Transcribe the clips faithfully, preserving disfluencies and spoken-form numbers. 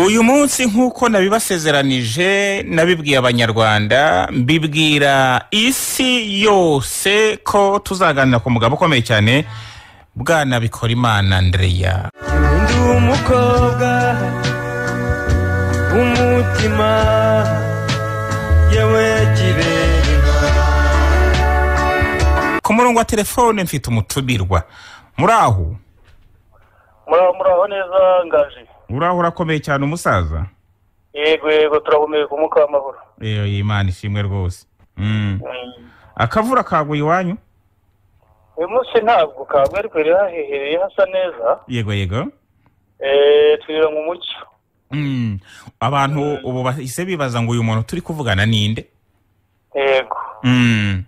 uyu munsi nk'uko nabibasezeranije nabibwiye abanyarwanda mbibwira isi yose ko tuzaganira ku mugabo ukomeye cyane Bwana Bikorimana Andrea. Ndi umukobwa umutima yewe kireba. Ku murongo wa telefone mfite umutubirwa. Muraho? Muraho muraho neza ngaje. Uraho urakomeye cyane umusaza? Yego yego turahumeye ku muka w'amahoro. Eh Imana ishimwe rwose. Mm. Akavura kaguye iwanyu? Uyu munsi ntabwo kagwe ariko rero hahehereye hasa neza. Yego yego. Eh twirira mu mucyo. Mm. Abantu ubu bahise bibaza ngo uyu muntu turi kuvugana ninde? Yego. Mm.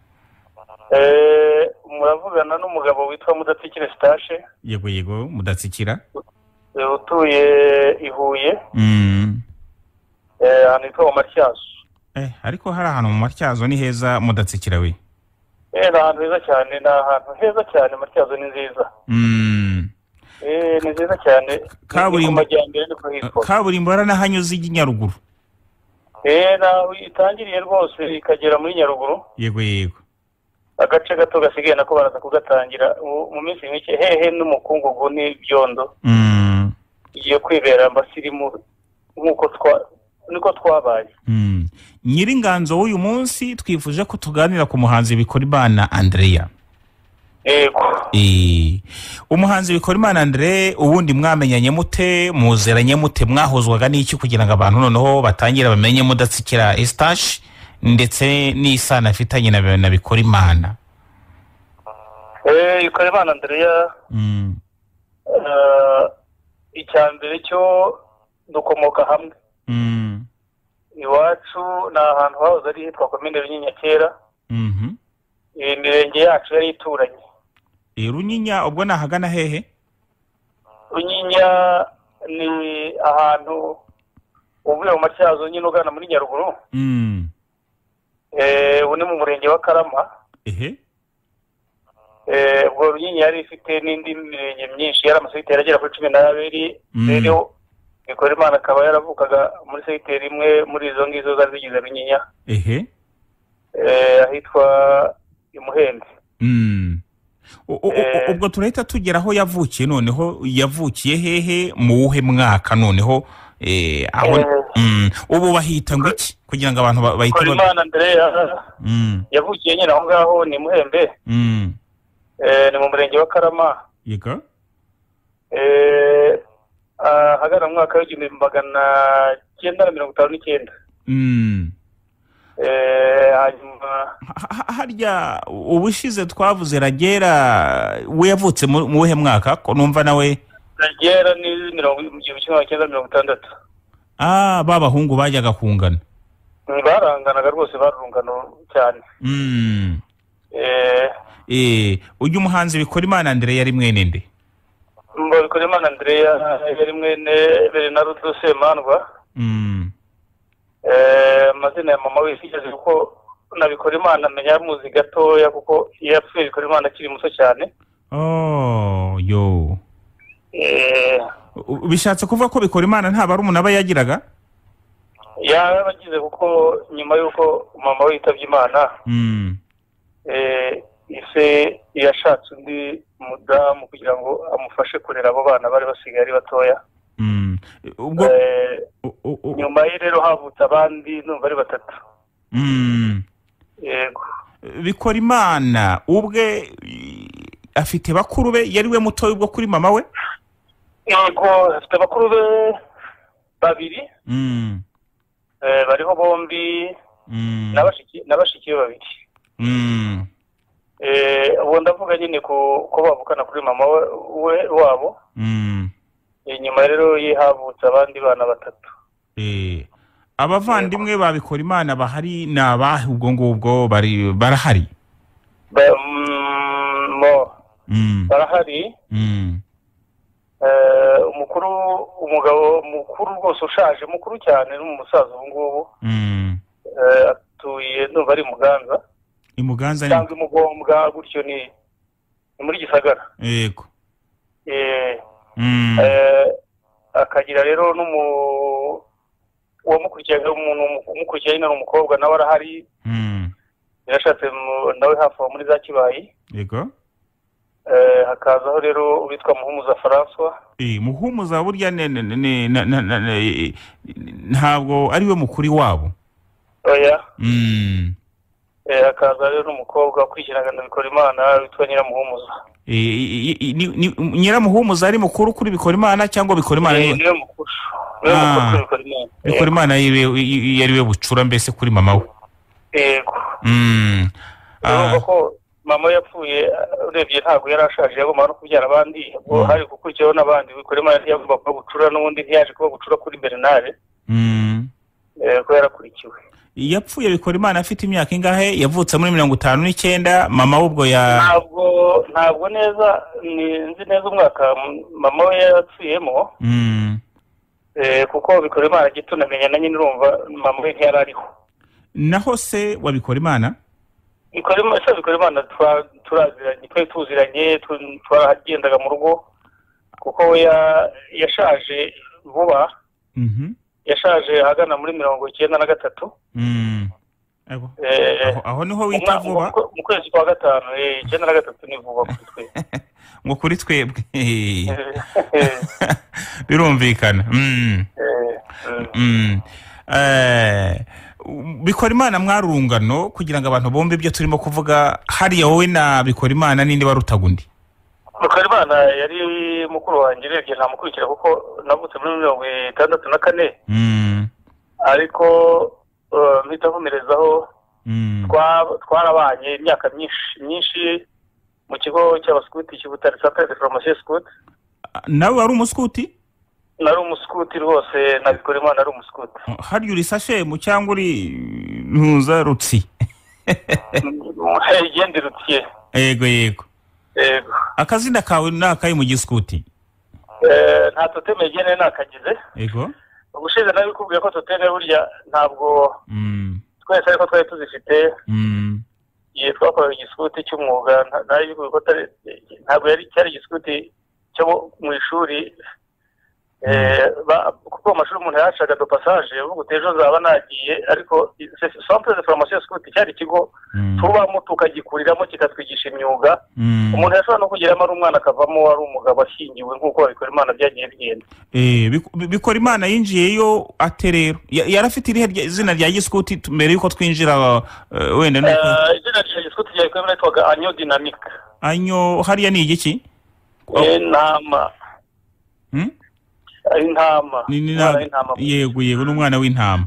Eh muravugana n'umugabo witwa Mudatsikira Stashe. Yego yego Mudatsikira. Utuye ihuye. Mm. Eh hano ito Matyazo. Eh ariko hari ahantu mu Matyazo ni heza Mudatsikira we. Eh ahantu heza cyane na ahantu heza cyane Matyazo ni nziza. Mm. Eh ni nziza cyane. Kaburimbo ni kaburimbo baranahanyuze inyaruguru. Eh na itangiriye rwose ikagera muri Nyaruguru. Yego yego. Agace gato gasigaye nako baraza kugatangira mu minsi mike hehe n'umukungugu n'ibyondo. Mm. Iyo kwibera mbasirimu nkuko twa niko twabaye. Mm. Nyiringanzo w'uyu munsi twifuje ko tuganira ku muhanzi Bikorimana Andrea. Yego. Eh umuhanzi Bikorimana Andrea ubundi mwamenyanye mute muzeranye mute mwahozwaga n'iki kugira ngo abantu noneho batangira bamenye Mudatsikira Estache ndetse n'isana afitanye na Bikorimana? Eh Bikorimana Andrea mm. uh, icyambere cyo dukomoka hamwe. Mm. Iwacu na ahantu hahoze ari hitwa komine Runyinya kera. Mhm. Mm imirenge yacu yari ituranye. E Runyinya ubwo nahagana hehe? Runyinya ni ahantu uvuye mu Matyazo nyine ugana muri Nyaruguru. Mm. Eh uni mu murenge wa Karama. Ehe. Eh ubwo Runyinya yari ifite n'indi mirenge myinshi yari amasegiteri agera kuri cumi n'abiri. Rero Bikorimana akaba yaravukaga muri segiteri imwe muri izo ngizo zari zigize Runyinya. Ehe. Eh ahitwa Imuhende. Mm. Ubwo turahita tugera aho yavukiye noneho yavukiye hehe mu wuhe mwaka noneho eh aho mm ubu bahita ngo iki kugira ngo abantu bahite Bikorimana Andrea mm yavukiye nyine aho ngaho ni Muhembe. Mm. Eh ni mu murenge wa Karama. Yego. Eh hagana mu mwaka w'igihumbi magana cyenda na mirongo itanu n'icyenda. Mm. Eh hanyuma harya ubushize twavuze Ragera we yavutse mu wuhe mwaka ko numva nawe? Ragera ni mirongo icyenda na mirongo itandatu. Ah babahungu bajyaga kungana. Baranganaga rwose barungano cyane. Mm. Eh eh uyu muhanzi Bikorimana Andrea yari mwene nde? Mbo Bikorimana Andrea yari mwene Bernardo Semandwa. Mm. Eh mazina ya mama we sigeze kuko na Bikorimana menya muzi gatoya kuko yapfuye Bikorimana akiri muto cyane. Oh yo. Eh bishatse kuvuga ko Bikorimana nta barumuna aba yagiraga? Yarabagize kuko nyuma yuko mama we yitabye Imana. Mm. Eh ise yashatse undi mudamu kugira ngo amufashe kurera abo bana bari basigaye ari batoya. Mm. Ubwo nyuma ye rero havutse abandi numva ari batatu. Mm. Yego. Bikorimana ubwe afite bakuru be yari we muto ubwo kuri mama we? Yego afite bakuru be babiri. Mm. Eh bariho bombi. Mm. Nabashiki nabashiki babiri. Mm. Eh ubu ndavuga nyine ko ko bavukana kuri mama we wabo. Mm. Inyuma rero yihavutse abandi bana batatu. Eh abavandimwe ba Bikorimana bahari nabahe ubwo ngubwo bari barahari? Ba mo Mm. barahari. Mm. Eh umukuru umugabo mukuru rwose ushaje mukuru cyane n'umusaza ubu ngubu. Mm. Eh atuye no bari Muganza. Imuganza ni cyangwa Mugombwa gutyo ni muri Gisagara. Yego. Eh Mm. eh akagira rero n'umu uwamukurikiranye umuntu umukurikiranye n'umukobwa nawe arahari yarashatse nawe hafi aho muri za Kibayi yego eh hakazaho rero witwa Muhumuza François eh Muhumuza burya ntabwo ari we mukuri wabo oya mm eh hakaza rero n'umukobwa kwishirana bikora Imana witwa Nyiramuhumuza eh Nyiramuhumuza ari mukuru kuri bikora Imana cyangwa bikora Imana niwe mukuru niwe mukuru bikora Imana bikora Imana yari we bucura mbese kuri mama we yego mm ah ko mama yapfuye urebye ntabwo yarashaje yagomba no kubyara abandi ngo hari gukurikiraho nabandi bikora Imana yagomba kuba gucura n'ubundi ntiyaje kuba gucura kuri Bernard mm eh ko yarakurikiwe yapfuye bikora Imana afite imyaka ingahe yavutse muri mirongo itanu n'icyenda mama ubwo ya ntabwo ntabwo neza ni nzi neza umwaka mama we yapfuyemo mm eh kuko bikora Imana gitunamenya na nyine urumva mama we ntiyarariho naho se wabikora Imana bikora Imana se bikora Imana turaziranye twe tuziranye twaragendaga mu rugo kuko we yashaje vuba mhm yashaje hagana muri mirongo icyenda na gatatu mm ego eh aho niho wita vuba mu kwezi kwa gatanu eh icyenda na gatatu ni vuba kuri twe ngo kuri twebwe birumvikana mm mm eh bikora Imana mwarurungano kugira ngo abantu bombe ibyo turimo kuvuga hariya wowe na bikora Imana nindi barutagundi bikora Imana yari mukuru wanjye rebye nta mukurikira kuko navutse muri mirongo itandatu na kane mm ariko mpita nkomerezaho twarabanye imyaka myinshi myinshi mu kigo cy'abaskuti cy'Ubutare Centre de Formation Scout nawe wari umuskuti nari umuskuti rwose na bikora Imana ari umuskuti hari uri sashe mu cyangwa uri ntuza rutsi igende rutiye yego yego yego akazina kawe nakaye mu giskuti eh nta toteme gene nakagize yego ubushize nabikubwiye ko toteme burya ntabwo mm twese ariko twari tuzifite mm ye twakora igiskuti cy'umwuga nari bikubwiye ko ntabwo yari cyari igiskuti cyo mu ishuri eh kuko amashuri umuntu yashaga do passage uvuga utejo zaba nagiye ariko Centre de Formation Scout cyari ikigo tubamo tukagikuriramo kikatwigisha imyuga umuntu yashobora no kugiramo ari umwana akavamo ari umugabo ashingiwe nk'uko bikora Imana byagiye bigenda eh bikora Imana yinjiyeyo aterero yarafite irihe izina rya giskuti mbere yuko twinjira wenda no izina rya giskuti rya bikora Imana twaga Anyo Dynamique Anyo hariya ni igiki eh nama hm intama yego yego n'umwana w'intama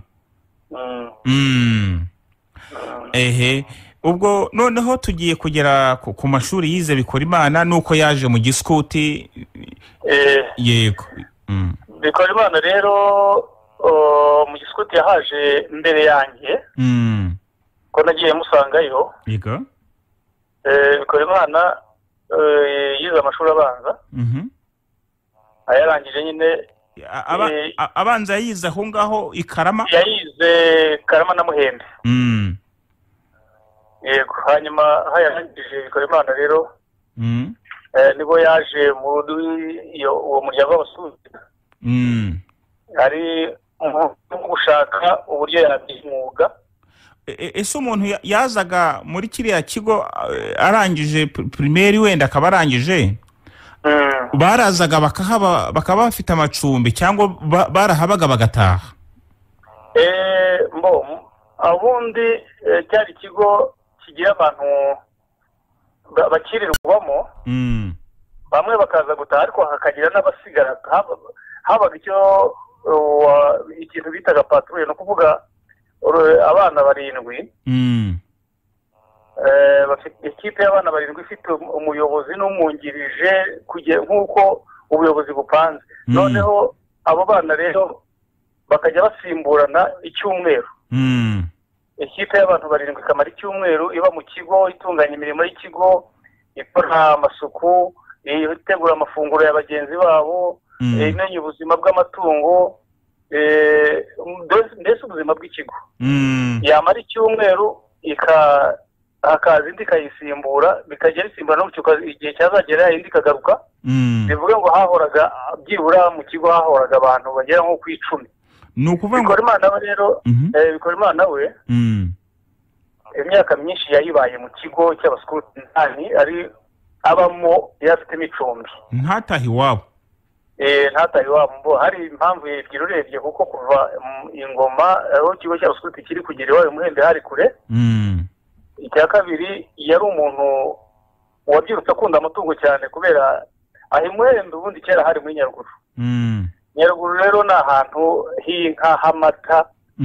mm ehe ubwo noneho tugiye kugera ku mashuri yize bikora Imana nuko yaje mu giskuti yego bikora Imana rero mu giskuti yahaje mbere yanjye ko nagiye musangayo yego bikora Imana yize amashuri abanza ayarangije nyine abanza yayize aho ngaho ikarama yayize Karama na Muhembe mm yego hanyuma hayarangije bikora Imana rero mm eh nibo yaje mu uwo muryango w'abasundi mm ari gushaka uburyo yabyimwuga ese umuntu yazaga muri kiriya kigo arangije primaire wenda akaba arangije barazaga bakahaba bakaba bafite amacumbi cyangwa barahabaga bagataha eh mbo abundi cyari kigo kigira abantu bakirirwamo mm bamwe bakaza gutaha ariko hakagira n'abasigara habaga icyo ikintu bitaga patrouille no kuvuga abana barindwi mm eh bafite ikipe y'abana barindwi ifite umuyobozi n'umwungirije kugira nkuko ubuyobozi bupanze noneho abo bana rero bakajya basimburana icyumweru mm ikipe y'abantu barindwi kamara icyumweru iba mu kigo itunganya imirimo y'ikigo ikora amasuku itegura amafunguro y'abagenzi babo imenya ubuzima bw'amatungo mbese ubuzima bw'ikigo yamara icyumweru hakaza indi ikayisimbura bikajya bisimbura no igihe cyazagera indi ikagaruka bivuga ngo hahoraga byibura mu kigo hahoraga abantu bagera nko ku icumi. ni ukuvuga ngo Bikorimana we rero Bikorimana we imyaka myinshi yayibaye mu kigo cy'abaskuti ntani ari abamo yafite micumbi ntatahi wabo eh ntatahi wabo hari impamvu ebyiri urebye kuko kuva ingoma aho kigo cy'abaskuti kiri kugera iwawe muhende hari kure. Icya kabiri yari umuntu wabyirutse akunda amatungo cyane kubera ahi muhende ubundi kera hari muri Nyaruguru. Nyaruguru rero ni ahantu h'inka hamata.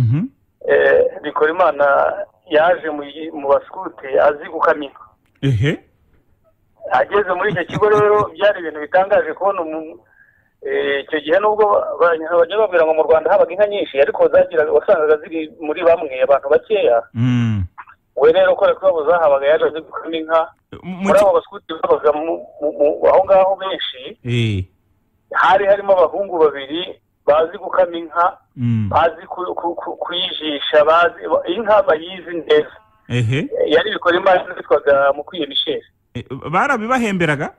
eh Bikorimana yaje mu baskuti azi gukamira. ehe Ageze muri icyo kigo rero byari ibintu bitangaje kubona icyo gihe nubwo bajya babwira ngo mu Rwanda habaga inka nyinshi ariko zagira wasangaga ziri muri bamwe abantu bakeya. We rero ko reko zahabaga yaje gukama inka muri abo baskuti babaga aho ngaho benshi. Hari harimo abahungu babiri bazi gukama inka bazi kuyijisha bazi inka bayizi neza. ehe Yari Bikorimana bitwaga mu kwiyemishera. barabibahemberaga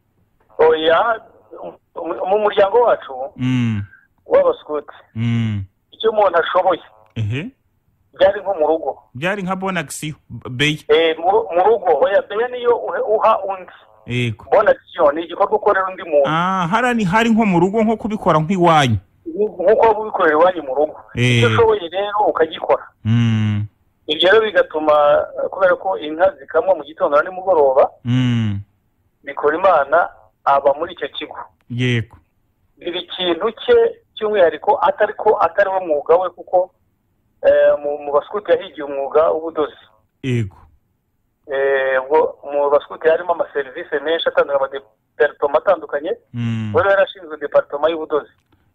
oya mu muryango wacu w'abaskuti icyo umuntu ashoboye ehe byari nko mu rugo byari nka bonagisiyo beyi eh mu rugo oya beya niyo uha undi yego bonagisiyo ni igikorwa ukorera undi muntu. ah harani hari nko mu rugo nko kubikora nk'iwanyu nkuko bubikorera iwanyu mu rugo icyo ushoboye rero ukagikora. Ibyo rero bigatuma kubera ko inka zikamwa mu gitondo na nimugoroba Bikorimana aba muri icyo kigo. Yego biri kintu cye cy'umwihariko atari ko atari wo mwuga we kuko mu baskuti yahigiye umwuga w'ubudozi. Yego ubwo mu baskuti harimo amaserivisi menshi atandukanye amadepartoma atandukanye. we rero yarashinzwe departoma y'ubudozi.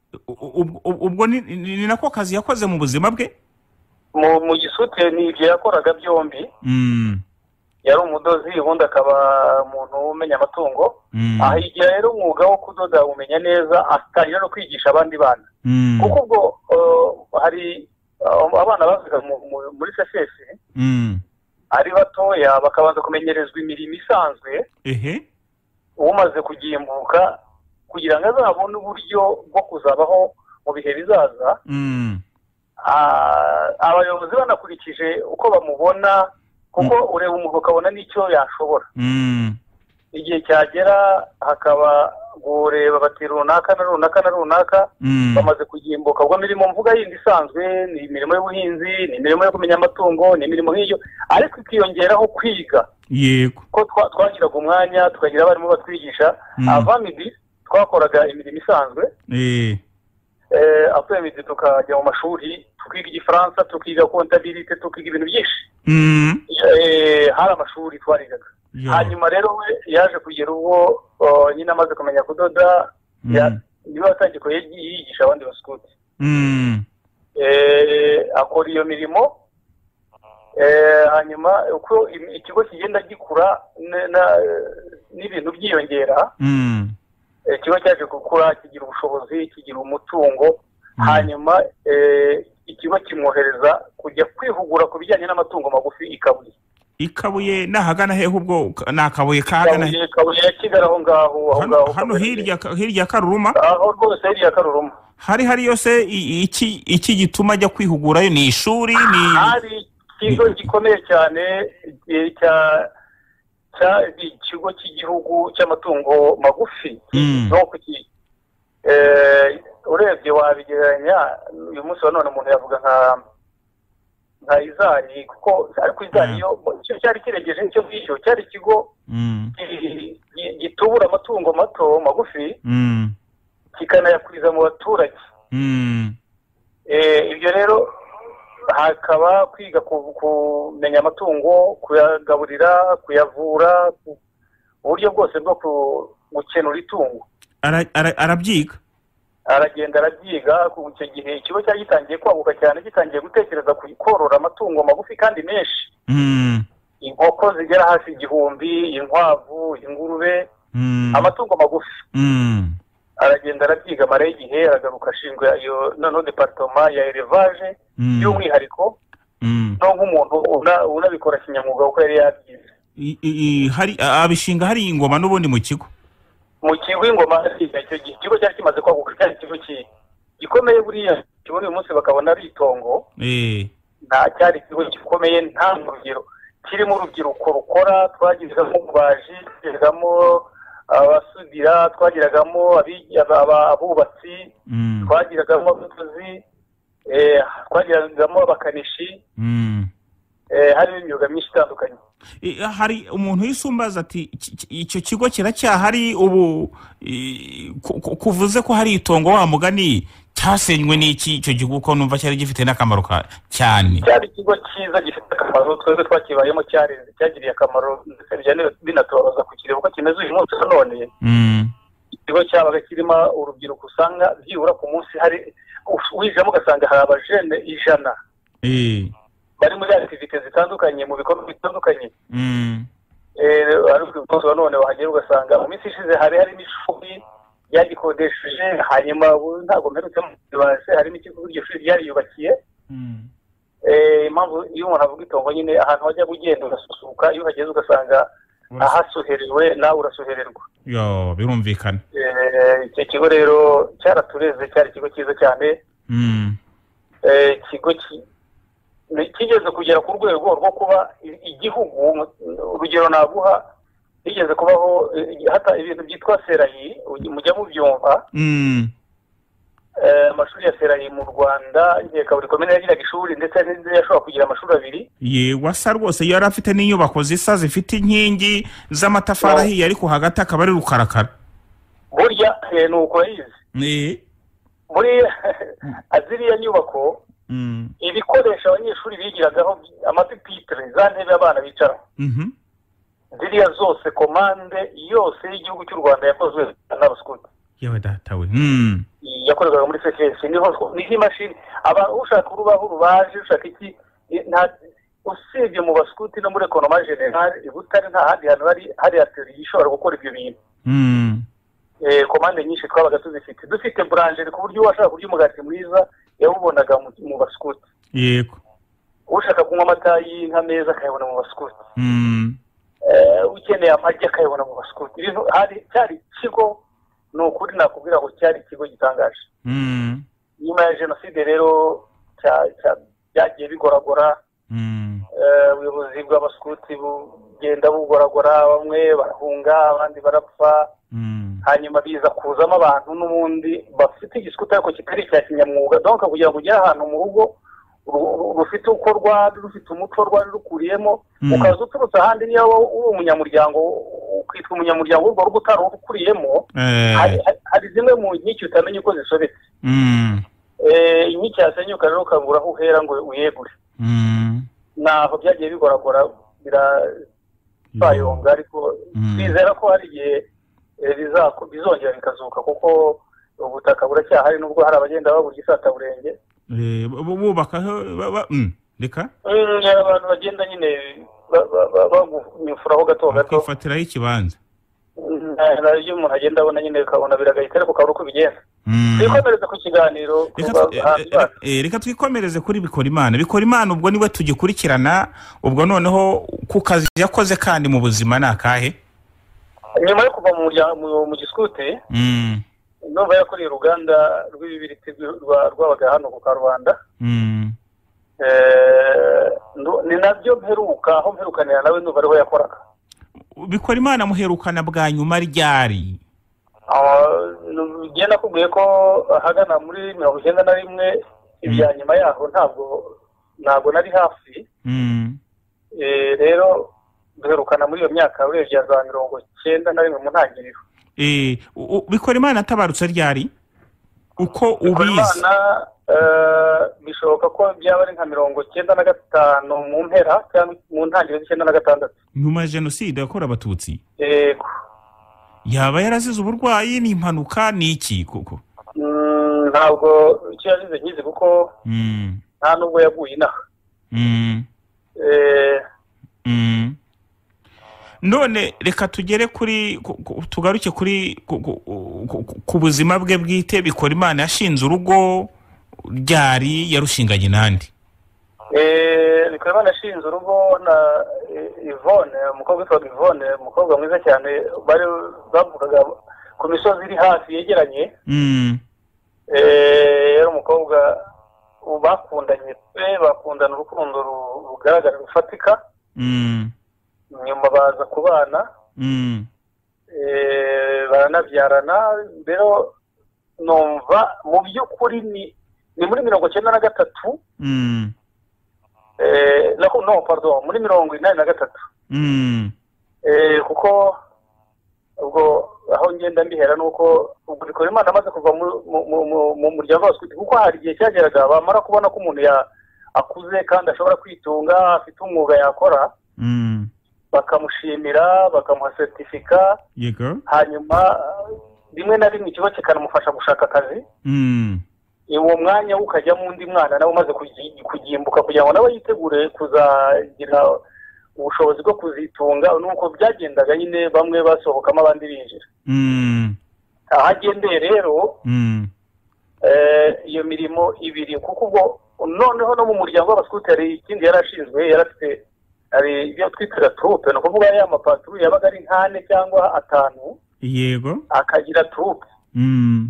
ubwo ni nako kazi yakoze mu buzima bwe mu mu gisute ni ibyo yakoraga byombi. Yari umudozi ubundi akaba umuntu umenya amatungo. Ahigira rero umwuga wo kudoda umenya neza atangira no kwigisha abandi bana kuko ubwo hari abana bavuga muri S S S ari batoya bakabanza kumenyerezwa imirimo isanzwe. ehe umaze kugimbuka kugira ngo azabone uburyo bwo kuzabaho mu bihe bizaza. Abayobozi banakurikije uko bamubona kuko ureba umuntu ukabona n'icyo yashobora. Igihe cyagera hakaba gureba bati runaka na runaka na runaka bamaze kugimbuka ubwo mirimo mvuga yindi isanzwe ni imirimo y'ubuhinzi ni imirimo yo kumenya amatungo ni imirimo nk'iyo ariko ikiyongeraho kwiga. Yego ko twagiraga umwanya tukagira abarimu batwigisha avamidi twakoraga imirimo isanzwe. eh eh après tukajya mu mashuri tukiga igifaransa tukiga kontabilite tukiga ibintu byinshi. eh hari amashuri twarigaga. Hanyuma rero we yaje kugera ubwo nyine amaze kumenya kudoda niba atangiye yigisha abandi baskuti. eh akora iyo mirimo. eh hanyuma uko ikigo kigenda gikura n'ibintu byiyongera ikigo cyaje gukura kigira ubushobozi kigira umutungo. Hanyuma ikigo kimwohereza kujya kwihugura ku bijyanye n'amatungo magufi ikabuye. Ikabuye nahagana he ubwo nakabuye kahagana he Ikabuye ya Kigali aho ngaho aho ngaho hano hirya hirya Karuruma aho rwose hirya Karuruma. Hari hari yose iki iki gituma ajya kwihugurayo ni ishuri ni hari ikigo gikomeye cyane cya cya ikigo cy'igihugu cy'amatungo magufi. no kuki eh urebye wabigeranya uyu munsi wa none umuntu yavuga nka nka Izari kuko ariko Izari yo cyari kiregeje icyo bwicyo cyari ikigo gitubura amatungo mato magufi kikanayakwiza mu baturage. eh ibyo rero hakaba kwiga kumenya amatungo kuyagaburira kuyavura uburyo bwose bwo gukenura itungo. Arabyiga aragenda arabyiga ku icyo gihe ikigo cyari gitangiye kwaguka cyane gitangiye gutekereza korora amatungo magufi kandi menshi. Inkoko zigera hafi igihumbi inkwavu ingurube amatungo magufi. Aragenda arabyiga mara y'igihe aragaruka ashinzwe iyo none departoma ya élevage y'umwihariko. no nk'umuntu una- unabikora kinyamwuga kuko yari yabyize I- i- hari abishinga hari ingoma n'ubundi mu kigo. mu kigo ingoma icyo gihe ikigo cyari kimaze kwaguka cyari ikigo ki- gikomeye buriya kibona uyu munsi bakabona ari itongo Eh. nta cyari ikigo gikomeye nta rugero kirimo urubyiruko rukora twagiragamo ububaji twagiragamo abasudira twagiragamo abi- aba- aba- abubatsi Mm. twagiragamo abadozi eh, twagiragamo abakanishi Mm. eh, harimo imyuga myinshi itandukanye. I- hari umuntu yisumbaza ati "Iki- iki- icyo kigo kiracyahari ubu i- ku- ku- kuvuze ko hari itongo wa mugani cyasenywe n'iki icyo gihugu ko numva cyari gifite n'akamaro ka- cyane." cyari ikigo cyiza gifite akamaro twebwe twakibayemo cyarenze cyagiriye akamaro ndetse bijyana binatubabaza kukireba uko kimeze uyu munsi wa none. Mm. ikigo cyabaga kirimo urubyiruko usanga byibura ku munsi hari wijemo ugasanga hari abajene ijana Eh. bari muri activite zitandukanye mu bikorwa bitandukanye. Mm. Eh, ariko uyu munsi wa none wahagera ugasanga mu minsi ishize hari harimo ishuri ryagikodesheje hanyuma ubu ntabwo mperutse mubibase harimo ikigo iryo shuri ryariyubakiye. Mm. Eh, impamvu iyo umuntu avuga itongo nyine ahantu wajya ugenda urasusuka iyo uhageze ugasanga ahasuherewe nawe urasuhererwa. Yo birumvikana. Eh, icyo kigo rero cyaratureze cyari ikigo cyiza cyane. Mm. Eh, ikigo ki- ni- kigeze kugera ku rwego rwo kuba i- igihugu urugero naguha higeze kubaho eh, hata ibintu byitwa serayi ugi- mujya mubyumva. Mm. Eh, amashuri ya serayi mu Rwanda nkeka buri komine yagiraga ishuri ndetse n'indi yashobora kugira amashuri abiri. Ye wasa rwose yari afite n'inyubako zisa zifite inkingi z'amatafari No. ahiye ariko hagati akaba ari rukarakara. burya eh, ni uko yize Eh. muri aziriya nyubako Mm. ibikoresho abanyeshuri bigiragaho amapipitire za ntebe abana bicaraho Mhm. ziriya zose komande yose y'igihugu cy'u Rwanda yakozwe n'abaskuti Yewe data we. Mm. yakorerwaga muri fekesi niho niho imashini aba ushaka urubaho rubaje ushaka iki nta usibye mu baskuti no muri ekonoma generale i Butare nta handi hantu hari hari atelier ishobora gukora ibyo bintu. Mm. Eh, komande nyinshi twabaga tuzifite dufite burangeri ku buryo uwashaka kurya umugati mwiza yawubonaga mu, mu baskuti. Yego. ushaka kunywa amata y'inka meza akayabona mu baskuti. Mm. Eh, ukeneye amagi akayabona mu baskuti. Ibintu hari cyari ikigo ni ukuri nakubwira ngo cyari ikigo gitangaje. Mm. Nyuma ya jenoside rero cya- cya- byagiye bigoragora. Mm. Eh, ubuyobozi bw'abaskuti bugenda bugoragora bamwe barahunga abandi barapfa. Mm. hanyuma biza kuzamo abantu n'ubundi bafite igiskuti ariko kitari icya kinyamwuga donc kugira ngo ujye ahantu mu rugo ru- ru- rufite uko rwari rufite umuco rwari rukuriyemo Mm. ukaza uturutse ahandi niyo wowe uri umunyamuryango ukitwa umunyamuryango w'urwo rugo utari ukuriyemo. Eh. hari hari- hari zimwe mu nkiki utamenya uko zisobetse. Mm. Eh, inkiki yasenyuka rero ukabura aho uhera ngo uyegure. Mm. naho byagiye bigoragora birayonga ariko Mm. twizera ko hari igihe eh, bizako- bizongera bikazuka kuko ubutaka buracyahari nubwo hari abagenda babura isataburenge. Eh, bu- bubakaho ba- ba- mm. Reka Mm, hari abantu bagenda nyine ba- ba- ba- bagunyufuraho gato gato. bakifatiraho ikibanza. Mm, hari ibyo umuntu agenda abona nyine ukabona biragahita ariko ukabura uko bigenda. Mm. twikomereze ku kiganiro Reka kuva tu- eh, hanze eh, eh, reka twikomereze kuri bikora imana bikora imana ubwo niwe tugikurikirana ubwo noneho ku kazi yakoze kandi mu buzima ni akahe? nyuma yo kuva mu muryango mu- mu giskuti Mm. numva yakoreye uruganda rw'ibibiriti rwa- rwabaga hano ku Karubanda. Mm. Eh, ndu- ni nabyo mperuka aho mperukanira nawe numva ariho yakoraga. Bikora imana muherukana bwa nyuma ryari? Njye nakubwiye ko ahagana muri mirongo icyenda na rimwe ibya nyuma yaho ntabwo ntabwo nari hafi. Mm. Eh, rero duherukana muri iyo myaka urebye ya za mirongo icyenda na rimwe mu ntangiriro. Eh, u- u- bikora imana atabarutse ryari uko ubizi? Imana eh, bishoboka ko byaba ari nka mirongo icyenda na gatanu mu mpera cyangwa mu ntangiriro z'icyenda na gatandatu. Nyuma ya jenoside yakorewe abatutsi yego. yaba yarazize uburwayi ni impanuka ni iki koko? Mm, ntabwo icyo yazize nkizi kuko Mm. nta nubwo yaguye inaha. Mm. Eh, Mm. None reka tugere kuri ku- ku- tugaruke kuri ku- ku- ku- ku buzima bwe bwite. Bikora imana yashinze urugo ryari yarushinganye nandi? eh, Bikorimana ashinze urugo na Yvonne, umukobwa witwa Yvonne, umukobwa mwiza cyane, bari bavugaga ku misozi iri hafi yegeranye. Mm. Eh, yari umukobwa bakundanye pe, bakundana urukundo rugaragara rufatika. Mm. Nyuma baza kubana. Mm. Eh, baranabyarana. Rero numva mu by'ukuri ni ni muri mirongo cyenda na gatatu. Mm. Eh, no, no pardon, muri mirongo inani na gatatu. Mm. Eh, kuko ubwo aho ngenda mbihera nuko ubwo Bikorimana amaze kuva mu muryango wa Squid, kuko hari igihe cyageraga bamara kubona ko umuntu ya akuze kandi ashobora kwitunga, afite umwuga yakora. Mm. Bakamushimira, bakamuha certificat. Yego. Hanyuma rimwe na rimwe ikigo kikanamufasha gushaka akazi. Mm. Uwo mwanya ukajyamo undi mwana nawe umaze kugimbuka kugira ngo nawe yitegure kuzagira ubushobozi bwo kuzitunga. Nuko byagendaga nyine, bamwe basohokamo abandi binjira. Mm. Ahagendeye rero Mm. eh iyo mirimo ibiri, kuko ubwo noneho no mu muryango w'abaskuti ikindi yarashinzwe, yarafite ari ibyo twitira troupe, no kuvuga ya mapatru yabaga ari nkane cyangwa atanu. Yego. Akagira troupe. Mm.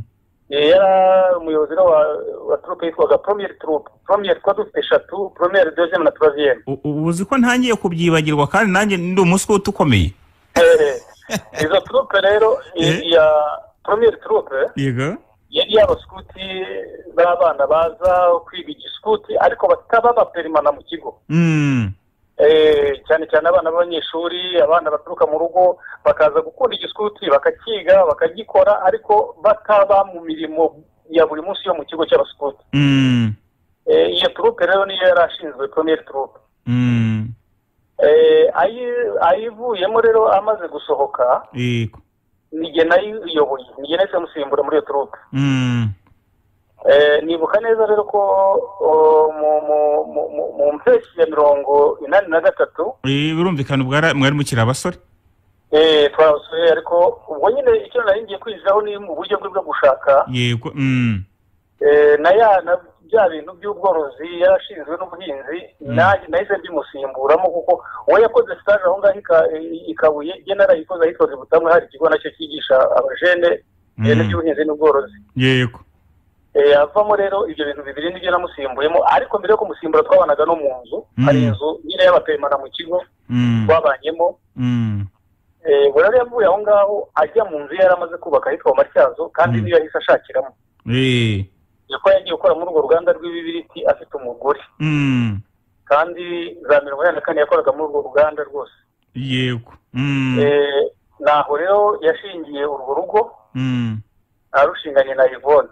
Yara umuyobozi wa wa troupe yitwaga première troupe. Première kwa dufite eshatu, première, deuxième na troisième. Ubuzi ko ntangiye kubyibagirwa kandi nanjye ndi umuskuti ukomeye. Eh, izo troupe rero ya première troupe. Yego. Yari y'abaskuti b'abana baza kwiga igiskuti ariko bataba baperimana mu kigo. Mm. Eh, cyane cyane abana b'abanyeshuri, abana baturuka mu rugo bakaza gukunda igiskuti, bakakiga, bakagikora, ariko bataba mu mirimo ya buri munsi yo mu kigo cy'abaskuti. Mm. Eh, iyo troupe rero niyo yarashinzwe première troupe. Mm. Eh, ayi ayivuyemo rero amaze gusohoka. Yego. Nige nayiyoboye, nige nahise musimbura muri iyo troupe. Mm. Eh, nibuka neza rero ko mu mu mu mu mpeshyi ya mirongo inani na gatatu. Eh, birumvikana ubwara mwari mukiri abasore. Eh, twasuye ariko ubwo nyine icyo nari ngiye kwiziraho ni mu buryo bwo gushaka. Yego. Mm. Eh, na ya na bya bintu by'ubworozi yarashinzwe n'ubuhinzi, naje nahise ndimusimburamo kuko we yakoze stage aho ngaho ikabuye, je narayikoze ahitwa Butamwe, hari ikigo nacyo cyigisha abajene by'ubuhinzi n'ubworozi. Yego. Eh, avamo rero ibyo bintu bibiri nibyo namusimbuyemo, ariko mbere yo kumusimbura twabanaga no mu nzu. Hari inzu nyine y'abapemana mu kigo twabanyemo. Mm. Eh, rero yavuye aho ngaho ajya mu nzu yaramaze kubaka ahitwa Matyazo, kandi niyo yahise ashakiramo. Eh. Yako yagiye gukora muri urwo ruganda rw'ibibiriti afite umugore. Mm. Kandi za mirongo inani na kane yakoraga muri urwo ruganda rwose. Yego. Mm. Eh, naho rero yashingiye urwo rugo. Mm. Arushinganye na Yvonne.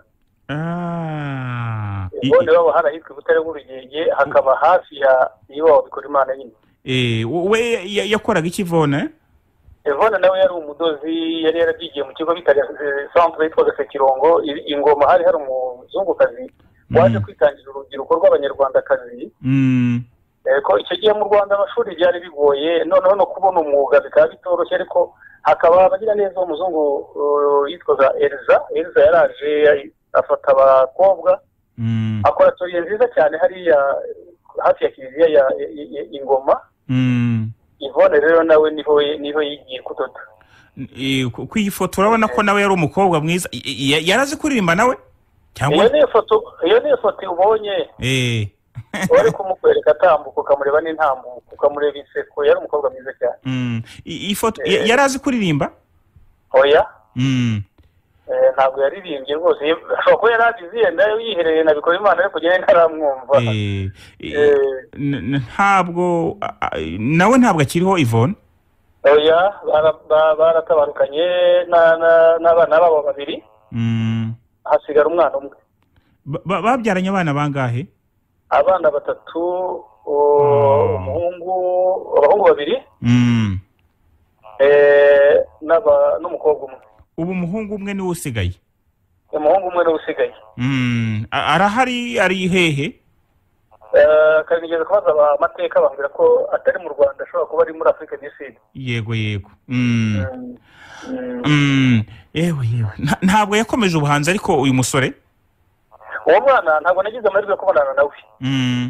Ah. Yvonne baba harahitwa Butare bw'Urugenge, hakaba hafi ya iyo Bikorimana nyine. Eh, we yakoraga iki Yvonne? Yvonne nawe yari umudozi, yari yarabyigiye mu kigo bitaga centre yitwa Sekirongo. Ingoma hari hari umuzungukazi waje kwitangira urubyiruko rw'abanyarwandakazi. Mm. Ko icyo gihe mu Rwanda amashuri byari bigoye, noneho no kubona umwuga bikaba bitoroshye, ariko hakaba abagira neza umuzungu yitwaga Elza. Elza yaraje afata abakobwa. Mm. Akora toriye nziza cyane hariya hafi ya kiliziya ya Ingoma. Mm. Yvonne rero nawe niho niho yigiye kudoda. Eh, ku iyi foto urabona ko nawe yari umukobwa mwiza, yarazi kuririmba nawe cyangwa? Iyo ni foto, iyo ni foto ubonye. Eh. Wari kumukwereka atambuka ukamureba n'intambuko, ukamureba inseko, yari umukobwa mwiza cyane. Mm. Iyi foto yarazi kuririmba? Oya. Mm. Eh, ntabwo yaririmbye rwose, ashobora kuba yarabizi yenda yiherereye na Bikorimana ariko gene ntaramwumva. Eh. Ntabwo nawe ntabwo akiriho Yvonne? Oya, baratabarukanye n'abana babo babiri. Mm. Hasigara umwana umwe. Babyaranye abana bangahe? Abana batatu, umuhungu, abahungu babiri. Mm. Eh, naba n'umukobwa umwe. Ubu umuhungu umwe niwe usigaye? Umuhungu umwe niwe usigaye. Mm. Arahari, ari hehe? Eh, kandi nigeze kubaza amateka bambwira ko atari mu Rwanda, ashobora kuba ari muri Afrika du Sud. Yego yego. Mm. Mm. Yewe yewe. Ntabwo yakomeje ubuhanzi ariko uyu musore? Uwo mwana ntabwo nagize amahirwe yo kubonana nawe. Mm.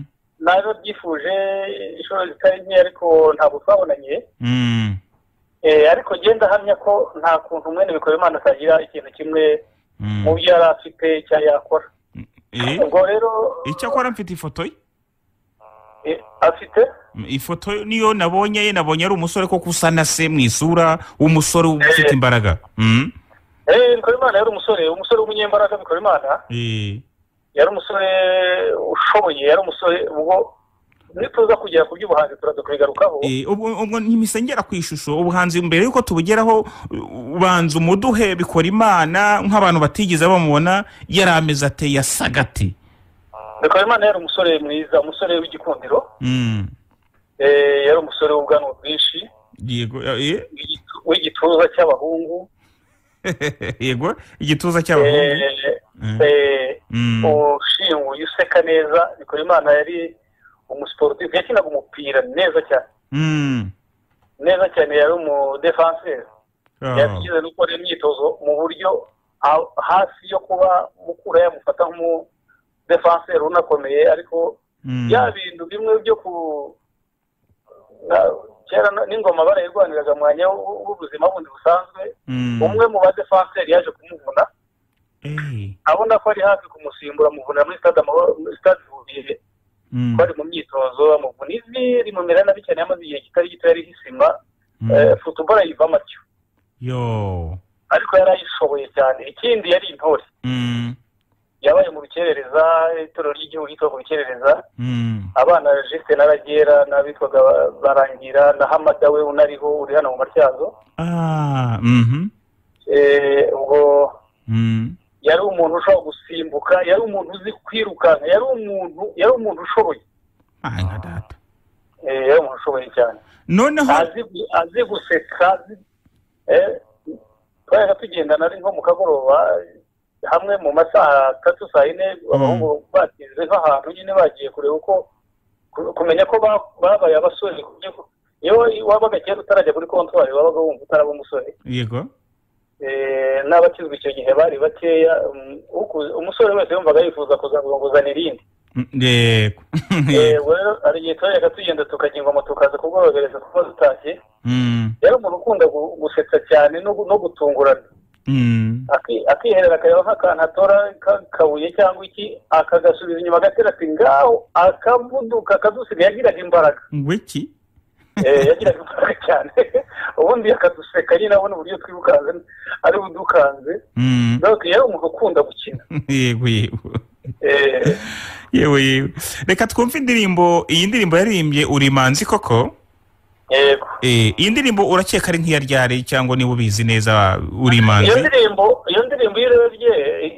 nazo byifuje inshuro zitari nke ariko ntabwo twabonanye mm eh ariko genda hamya ko nta kuntu mwene bikora Imana atagira ikintu kimwe mu byo yari afite cya yakora eh ngo rero icyo akora mfite ifoto ye eh afite ifoto niyo nabonye ye nabonye ari umusore ko kusana se mu isura w'umusore ufite imbaraga mm eh bikora Imana yari umusore umusore w'umunyembaraga bikora Imana eh yari umusore ushoboye yari umusore ubwo nituza kugera ku by'ubuhanzi turaza kubigarukaho eh ubwo ntimisengera ku ishusho ubuhanzi mbere yuko tubugeraho ubanza umuduhe bikora Imana nk'abantu batigeze bamubona yarameze ate yasagati bikora Imana yari umusore mwiza umusore w'igikundiro mm eh yari umusore w'ubwanwa bwinshi yego eh w'igituza cy'abahungu yego igituza cy'abahungu eh ushinguye useka neza bikora Imana yari umusportif yakinaga umupira neza cyane mm neza cyane yari umu defenseur yagize nuko ari imyitozo mu buryo hasi yo kuba mukura yamufata nk'umu defenseur unakomeye ariko ya bintu bimwe byo ku cyera n'ingoma barayirwaniraga mwanya w'ubuzima bundi busanzwe umwe mu ba defenseur yaje kumuvuna abona ko ari hafi kumusimbura muvuna muri stade muri stade Huye bari mu myitozo amuvuna ivi rimumera nabi cyane yamaze igihe kitari gito yari hisima football ayiva macyo yo ariko yarayishoboye cyane ikindi yari intore yabaye mu bikerereza itorero ry'igihugu yitwa mu bikerereza abana Justin Naragera n'abitwaga Barangira na Hamada we unariho uri hano mu Matyazo ah mhm eh ubwo mhm yari umuntu ushobora gusimbuka yari umuntu uzi kwirukanka yari umuntu yari umuntu ushoboye ah nka data eh yari umuntu ushoboye cyane noneho azi azi guseka eh twari tugendana ari nko mu kagoroba hamwe mu masaha atatu saa ine abahungu batizwe nk'ahantu nyine bagiye kureba uko kumenya ko babaye abasore iyo wabaga kera utarajya kuri kontwari wabaga wumva utaraba umusore yego eh n'abakizwe icyo gihe bari bakeya umusore wese yumvaga yifuza kuzanguzana irindi yego eh rero ari igihe twajaga tugenda tukajya ingoma tukaza kugorogereza kuba dutashye yari umuntu ukunda gusetsa cyane no gutungurana akiherera akareba nk'akantu atora kabuye cyangwa iki akagasubiza inyuma agatera ati ngaho akavuduka akadusiga yagiraga imbaraga ngwiki yagiraga imbaraga cyane ubundi akaduseka nyine abona uburyo twibukanze ari budukanze donc yari umuntu ukunda gukina yego yego yewe yewe reka twumve indirimbo iyi ndirimbo yaririmbye uri manzi koko yego eh iyi ndirimbo urakeka ari nk'iya ryari cyangwa niba ubizi neza uri manzi iyo ndirimbo iyo ndirimbo irebye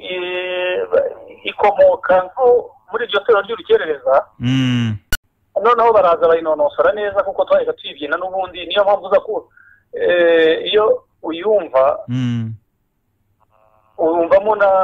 ikomoka nko muri iryo torero ry'urukerereza mm noneho baraza bayinonosora neza kuko twahita tuyibyina n'ubundi niyo mpamvu uza ko iyo uyumva mm urumvamo na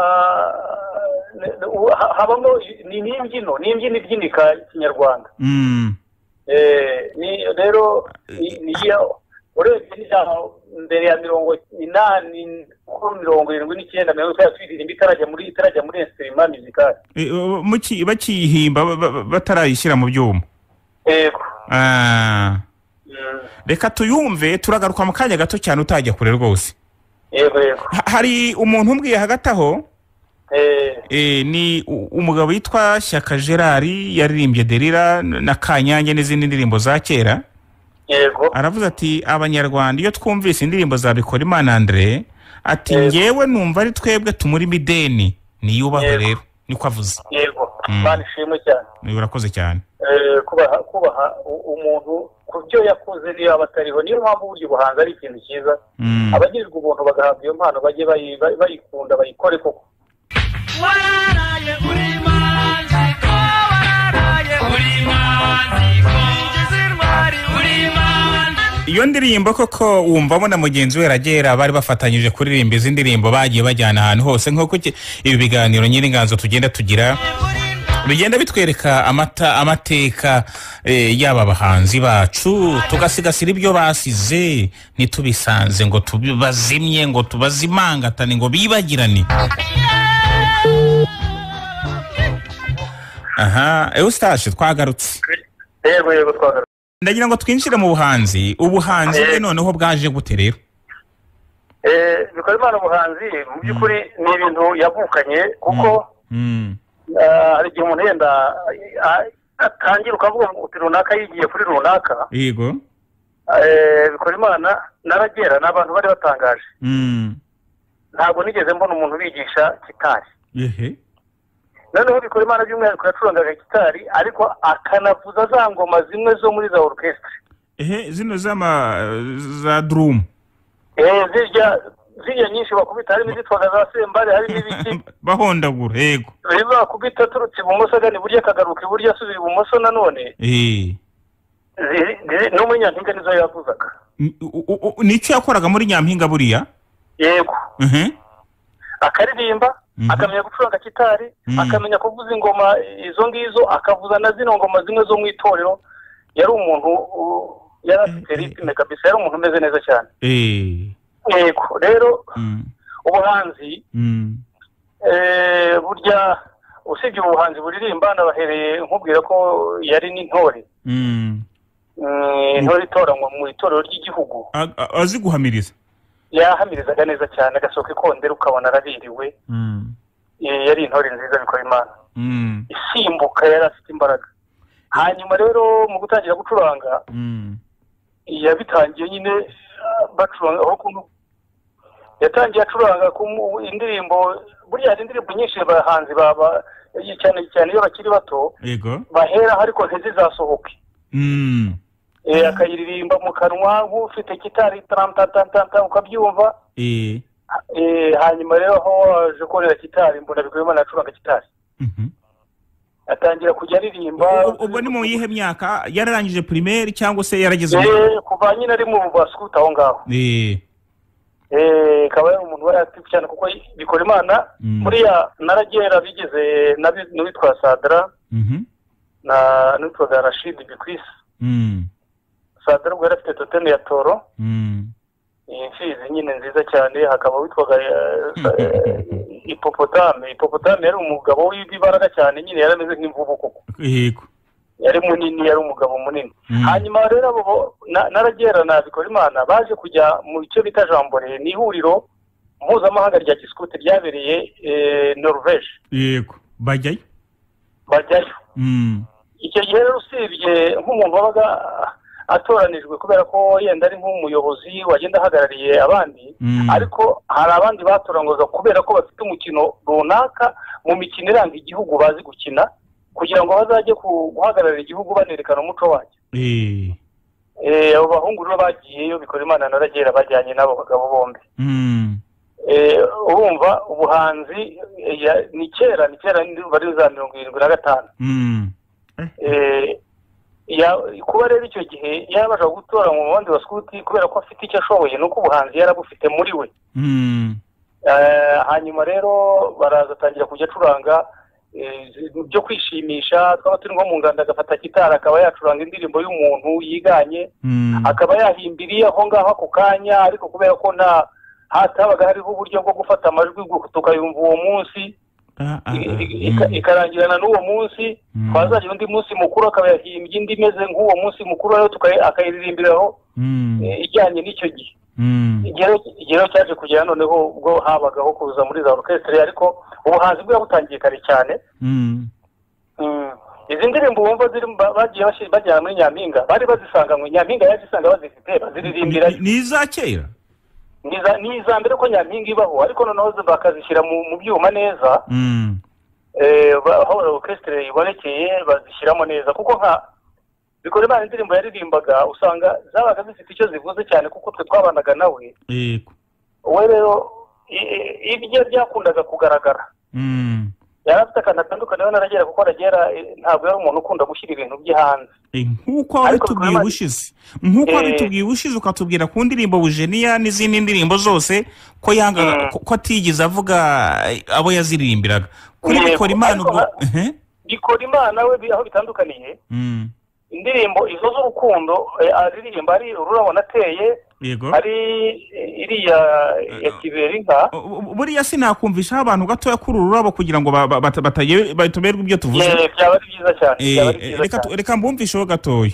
habamo ni n'imbyino n'imbyino ibyinika Kinyarwanda mm eh ni rero niyo urebye mbere ya mirongo inani ko mirongo irindwi n'icyenda mirongo itatu twirinda itarajya muri itarajya muri instrument musical muki bakihimba batarayishyira mu byuma yego ah reka tuyumve turagaruka mu kanya gato cyane utajya kure rwose yego yego hari umuntu umbwiye hagati aho eh eh ni umugabo witwa Shyaka Gerard yaririmbye Derira na Kanyange n'izindi ndirimbo za kera yego aravuze ati abanyarwanda iyo twumvise indirimbo za Bikora Imana Andre ati ngewe numva ari twebwe tumuri mideni niyubaho rero niko avuze yego bani shimwe cyane ni urakoze cyane eh kubaha kubaha umuntu kubyo yakoze niyo abatariho niyo mpamvu buryo buhanza ari ikintu cyiza abagirirwa ubuntu bagahabwa iyo mpano bajye bayikunda bayikore koko wararaye uri manzi ko wararaye uri manzi ko ngizirwari uri manzi iyo ndirimbo koko wumvamo na mugenzi we Ragera bari bafatanyije kuririmba izi ndirimbo bagiye bajyana ahantu hose nk'uko ibi biganiro nyine inganzo tugenda tugira bigenda bitwereka amata amateka yaba bahanzi bacu tugasigasira ibyo basize ntitubisanze ngo tubazimye ngo tubazimangatane ngo bibagirane aha Eustache twagarutse yego yego twagarutse ndagira ngo twinjire mu buhanzi ubuhanzi bwe noneho bwaje gute rero eh Bikorimana ubuhanzi mu by'ukuri ni ibintu yavukanye kuko hari igihe umuntu yenda atangira ukavuga ngo runaka yigiye kuri runaka yego Bikorimana naragera n'abantu bari batangaje ntabwo nigeze mbona umuntu bigisha gitari ehe noneho Bikorimana by'umwihariko yacurangaga gitari ariko akanavuza za ngoma zimwe zo muri za orchestre ehe zino zama za drum eh zirya zirya nyinshi bakubita harimo izitwaga za sembare harimo ibiki bahondagura yego riba kubita turutse ibumoso gani burya kagaruka burya asubira ibumoso nanone eh no muri Nyampinga nizo yavuzaga nicyo yakoraga muri Nyampinga buriya yego ehe akaririmba akamenya gucuranga gitari akamenya kuvuza ingoma izo ngizo akavuza na zino ngoma zimwe zo mu itorero yari umuntu yari afite ritme kabisa yari umuntu umeze neza cyane eh yego rero ubuhanzi eh burya usibye ubuhanzi buririmba nabahereye nkubwira ko yari n'intore intore itoranywa mu itorero ry'igihugu azi guhamiriza yahamirizaga neza cyane agasohoka ikondera ukabona arabiriwe yari intore nziza Bikorimana isimbuka yari afite imbaraga hanyuma rero mu gutangira gucuranga yabitangiye nyine bacuranga aho kuntu yatangiye acuranga ku indirimbo burya hari indirimbo nyinshi abahanzi baba cyane cyane iyo bakiri bato bahera ariko ntizizasohoke eh akayiririmba mu kanwa nk'ufite gitari tantantanta ukabyumva eh eh hanyuma rero aho aje korera gitari mbona Bikorimana acuranga gitari atangira kujya aririmba ubwo ni mu yihe myaka yararangije primaire cyangwa se yarageze eh kuva nyine ari mu baskuta aho ngaho eh eh kaba ari umuntu wari active cyane kuko Bikorimana muri ya naragera bigeze n'uwitwa Sadra na n'uwitwa Rashid Bikwis Sadra ubwo yarafite toteme ya Toro imfizi nyine nziza cyane hakaba witwaga Hipopotame Hipopotame yari umugabo w'ibibaraga cyane nyine yarameze nk'imvubu koko yego yari munini yari umugabo munini hanyuma rero abo naragera na Bikorimana baje kujya mu bice bita Jambore ni ihuriro mpuzamahanga rya Giskuti ryabereye Norvège yego bajyayo bajyayo icyo gihe rero usibye nk'umuntu wabaga atoranijwe kubera ko yenda ari nk'umuyobozi wagenda ahagarariye abandi ariko hari abandi batorangoza kubera ko bafite umukino runaka mu mikino iranga igihugu bazi gukina kugira ngo bazajye guhagararira igihugu banerekana umuco wacyo eh eh abo bahungu rero bagiyeyo Bikorimana naragera bajyanye n'abo bagabo bombi eh urumva ubuhanzi ni kera ni kera bari za mirongo irindwi na gatanu eh ya kuba rero icyo gihe yabasha gutora mu bandi baskuti kubera ko afite icyo ashoboye nuko ubuhanzi yarabufite muri we eh hanyuma rero baraza tangira kujya acuranga byo kwishimisha twaba turi nko mu nganda agafata gitara akaba yacuranga indirimbo y'umuntu yiganye akaba yahimbiriye aho ngaho ako kanya ariko kubera ko nta hatabaga hariho uburyo bwo gufata amajwi tukayumva uwo munsi ikarangirana n'uwo munsi twazagira undi munsi mukuru akaba yahimbye indi imeze nk'uwo munsi mukuru rero akayiririmbiraho ijyanye n'icyo gihe igihe cyaje kugera noneho ubwo habagaho kuza muri za orchestre ariko ubuhanzi bwe butangiye kare cyane izi ndirimbo wumva ziri bagiye bajyana muri Nyampinga bari bazisanga mu Nyampinga yazisanga bazifite baziririmbira ni iza kera niza niza mbere ko Nyampinga ibaho ariko noneho bakazishyira mu byuma neza eh aho orchestre ibonekeye bazishyiramo neza kuko nka Bikorimana indirimbo yaririmbaga usanga zabaga zifite icyo zivuze cyane kuko twe twabanaga nawe yego we rero ibyo byakundaga kugaragara yarafite akanatandukanye we naragera kuko aragera ntabwo yari umuntu ukunda gushyira ibintu bye hanze nk'uko wabitubwiye ubushize nk'uko wabitubwiye ubushize ukatubwira ku ndirimbo Bujeniya n'izindi ndirimbo zose ko yanga ko atigeze avuga abo yaziririmbiraga kuri Bikorimana ubwo Bikorimana we aho bitandukaniye indirimbo izo z'urukundo aririmba ari ururabo nateye yego hari iriya ya Kiberinka. buriya sinakumvisha abantu gatoya kuri ururabo kugira ngo batuberwe ibyo tuvuze. Byaba ari byiza cyane. Reka reka mbumvisheho gatoya.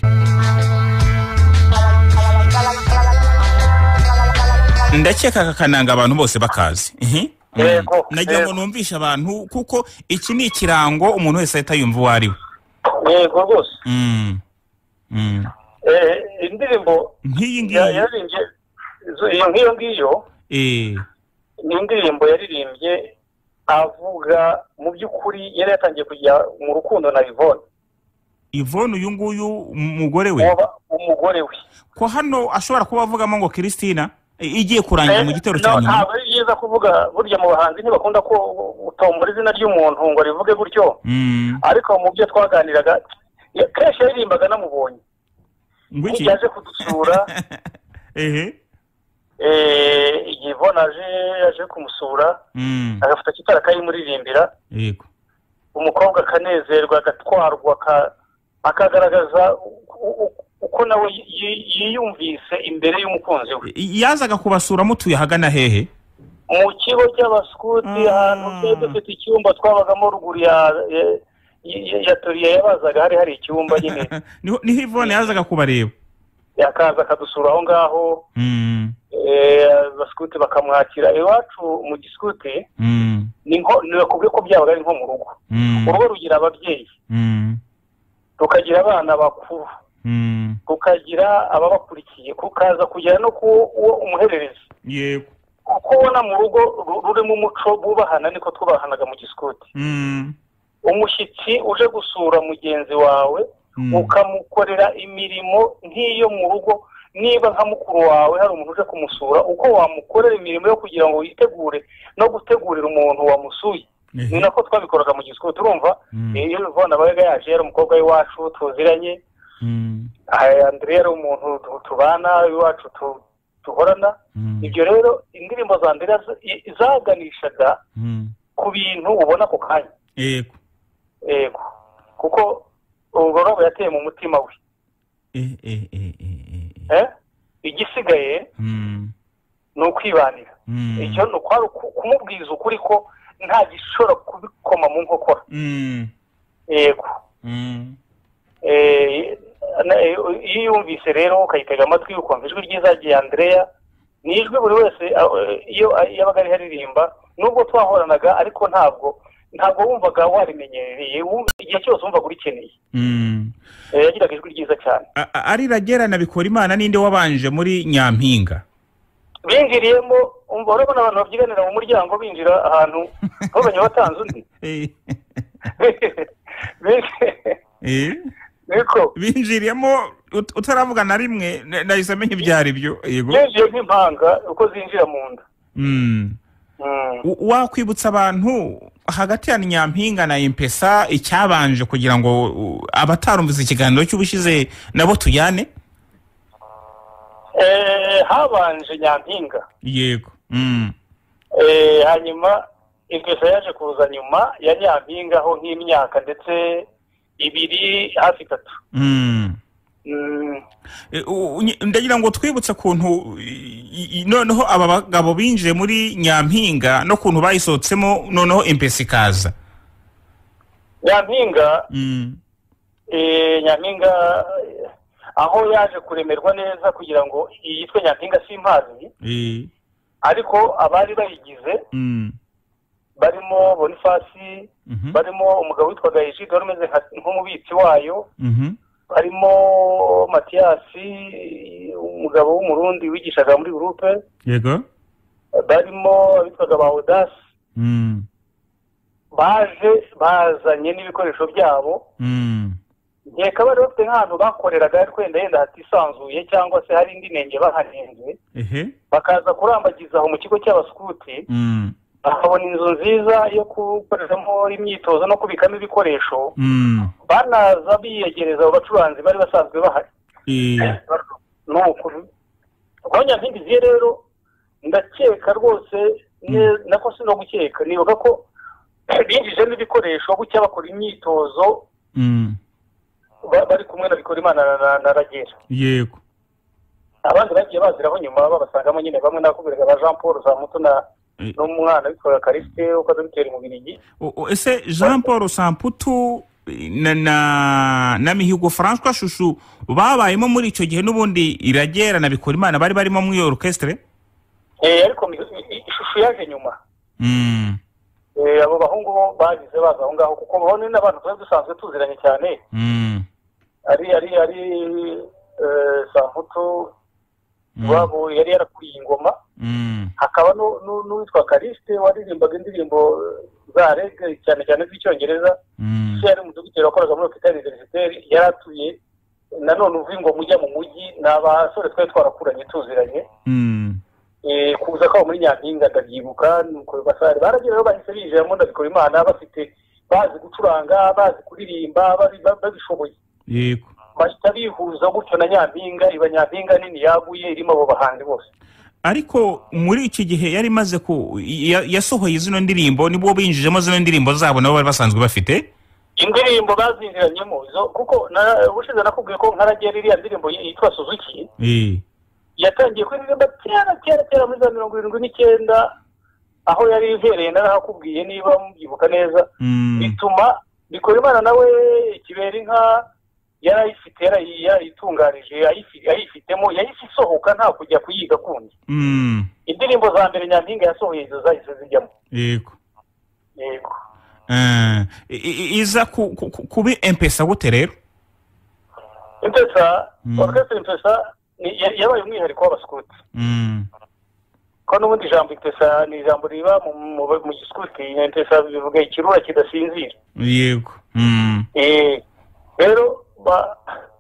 Ndakeka kakananga abantu bose bakazi. Yego. Nagira ngo numvishe abantu kuko iki ni ikirango umuntu wese ahita yumva uwo ari we. Yego rwose. Mm. Mm. Eh, indirimbo nk'iyi ngiyi yaririmbye nk'iyo ngiyo eh ni indirimbo yaririmbye avuga mu by'ukuri yari yatangiye kujya mu rukundo na Yvonne. Yvonne uyu nguyu umugore we umugore we ko hano ashobora kuba avugamo ngo Christina igiye kurangira mu gitero cya nyuma. Ntabwo ari byiza kuvuga burya mu bahanzi ntibakunda ko utombora izina ry'umuntu ngo rivuge gutyo, ariko mu byo twaganiraga kenshi yaririmbaga namubonye ngwiki yaje kudusura ehe eh Yvonne aje yaje kumusura agafata kitara kayimuririmbira, yego umukobwa kanezerwa agatwarwa akagaragaza uko nawe yiyumvise imbere y'umukunzi we. Yazaga kubasura mutuye hagana hehe? Mu kigo cy'abaskuti ahantu dufite icyumba twabagamo ruguru ya ya Toriya yabazaga hari hari icyumba nyine. Niho Yvonne yazaga kubareba. Yakaza akadusura aho ngaho. Mm. Eh abaskuti bakamwakira iwacu mu giskuti. Mm. Ni nko nakubwiye ko byabaga ari nko mu rugo. Urugo rugira ababyeyi. Mm. Tukagira abana bakuru. Mm. Tukagira ababakurikiye kukaza kugera no ku umuhererezi. Yego. Kuko ubona mu rugo rurimo umuco bubahana niko twubahanaga mu giskuti. Mm. Umushyitsi uje gusura mugenzi wawe ukamukorera imirimo nk'iyo mu rugo, niba nka mukuru wawe hari umuntu uje kumusura uko wamukorera imirimo yo kugira ngo witegure no gutegurira umuntu wamusuye. Ni nako twabikoraga mu giskuti urumva. Iyo Yvonne abaga yaje yari umukobwa w'iwacu tuziranye. Mm. Andrea ari umuntu tubana iwacu tuhorana. Ibyo rero indirimbo za Andrea zaganishaga ku bintu ubona ko kanya. Yego. Yego. Kuko ubwo yateye mu mutima we. Eh eh eh eh eh igisigaye mm no kwibanira. Icyo no kwari kumubwiza ukuri ko nta gishobora kubikoma mu nkokora. Mm. Yego. Mm. Eh iyo yumvise rero ukayitega amatwi ukumva ijwi ryiza rya Andrea, ni ijwi buri wese iyo yabaga ari haririmba nubwo twahoranaga ariko ntabwo ntabwo wumvaga warimenyereye, igihe cyose wumvaga urikeneye. Mm. Yagiraga ijwi ryiza cyane. Ari Ragera na Bikorimana ninde wabanje muri Nyampinga? Binjiriyemo umva urabona abantu babyiganira mu muryango binjira ahantu babanye batanze undi. Eh Niko binjiriyemo utaravuga na rimwe nahise menya ibyari byo. Yego binjiye nk'impanga uko zinjira mu nda. Mm. Wakwibutsa abantu hagati ya Nyampinga na Impesa icyabanje kugira ngo abatarumviza ikiganiro cy'ubushize nabo tujyane? Eh habanje Nyampinga. Yego. Mm. Eh hanyuma Impesa yaje kuza nyuma ya Nyampinga ho nk'imyaka ndetse ibiri hafi itatu. Mm. Mm. Ndagira ngo twibutse kuntu noneho aba bagabo binjiye muri Nyampinga no kuntu bayisotsemo noneho Impesa ikaza. Nyampinga mm. eh Nyampinga aho yaje kuremerwa neza kugira ngo yitwe Nyampinga Simpazi. Eh ariko abari bayigize mm. barimo Boniface, mm -hmm. barimo umugabo witwaga Ejide wari umeze nk'umubitsi wayo. Mhm. Mm harimo Mathiasi umugabo w'umurundi wigishaga muri groupe. Yego. Barimo abitwaga ba Audace. Mm. Baje bazanye n'ibikoresho byabo. Mm. Yeka bari bafite nk'ahantu bakoreraga kwenda yenda hatisanzuye cyangwa se hari indi nenge bahanenze. Ehe. Bakaza kurambagiza aho mu kigo cy'abaskuti. Mm. Bakabona inzu nziza yo gukoreramo imyitozo no kubikamo ibikoresho. Mm. Banaza biyegereza abo bacuranzi bari basanzwe bahari. Eh no ukuri kwa Nyampinga iziye rero ndakeka rwose nako sino gukeka nibuka ko binjije n'ibikoresho gucya bakora imyitozo. Mm. Bari kumwe na Bikorimana na Ragera. Yego. abandi bagiye baziraho nyuma babasangamo nyine bamwe nakubwiraga ba Jean Paul Samputu na n'umwana witwa Kariste uko dutera mu Birigi. Ese Jean Paul Samputu na na na Mihigo François Chouchou babayemo muri icyo gihe n'ubundi Iragera na Bikorimana bari barimo mu orchestre? Eh ariko ishusho yaje nyuma. Mm. Eh abo bahungu bagize baza aho ngaho kuko babone n'abantu twari dusanzwe tuziranye cyane. Mm. Ari ari ari eh Samputu wabo yari yarakuriye ingoma. Mm. Hakaba no n'uwitwa Kariste waririmbaga indirimbo za reggae cyane cyane z'icyongereza. Mm. Yari mu dugitero wakoraga muri hôpital universitaire yaratuye nanone uvingo mujya mu mujyi n'abasore twe twarakuranye tuziranye. Mm. Eh kuza kwa muri Nyampinga ndabyibuka nuko basare baragira bahise bije mu ndabikora Imana bafite bazi gucuranga bazi kuririmba bari babishoboye. Yego. Bahita bihuza gutyo na Nyampinga iba Nyampinga nini yaguye irimo abo bahandi bose. Ariko muri iki gihe yari maze ku yasohoye zino ndirimbo nibwo binjijemo zino ndirimbo zabo nabo bari basanzwe bafite indirimbo bazinjiranyemo zo kuko ubushize nakubwiye ko nkaragera iriya ndirimbo yitwa Suzuki. Eh. Yatangiye kuririmba cyane cyane cyane muri za mirongo irindwi n'icyenda aho yari ihereye narahakubwiye niba mubyibuka neza. Bituma Bikorimana nawe kibera inka yarayifite yarayitunganije ayifitemo yahise isohoka nta kujya kuyiga kundi. Mm. Indirimbo za mbere Nyampinga yasohoye izo zahise zijyamo. Yego. Yego. Eh iza kubi empesa gute rero? Empesa orchestre Empesa yabaye umwihariko w'abaskuti. Mm. Ko n'ubundi jambo Empesa ni jambo riba mu giskuti Empesa bivuga ikirura kidasinzira. Yego. Mm. Eh rero ba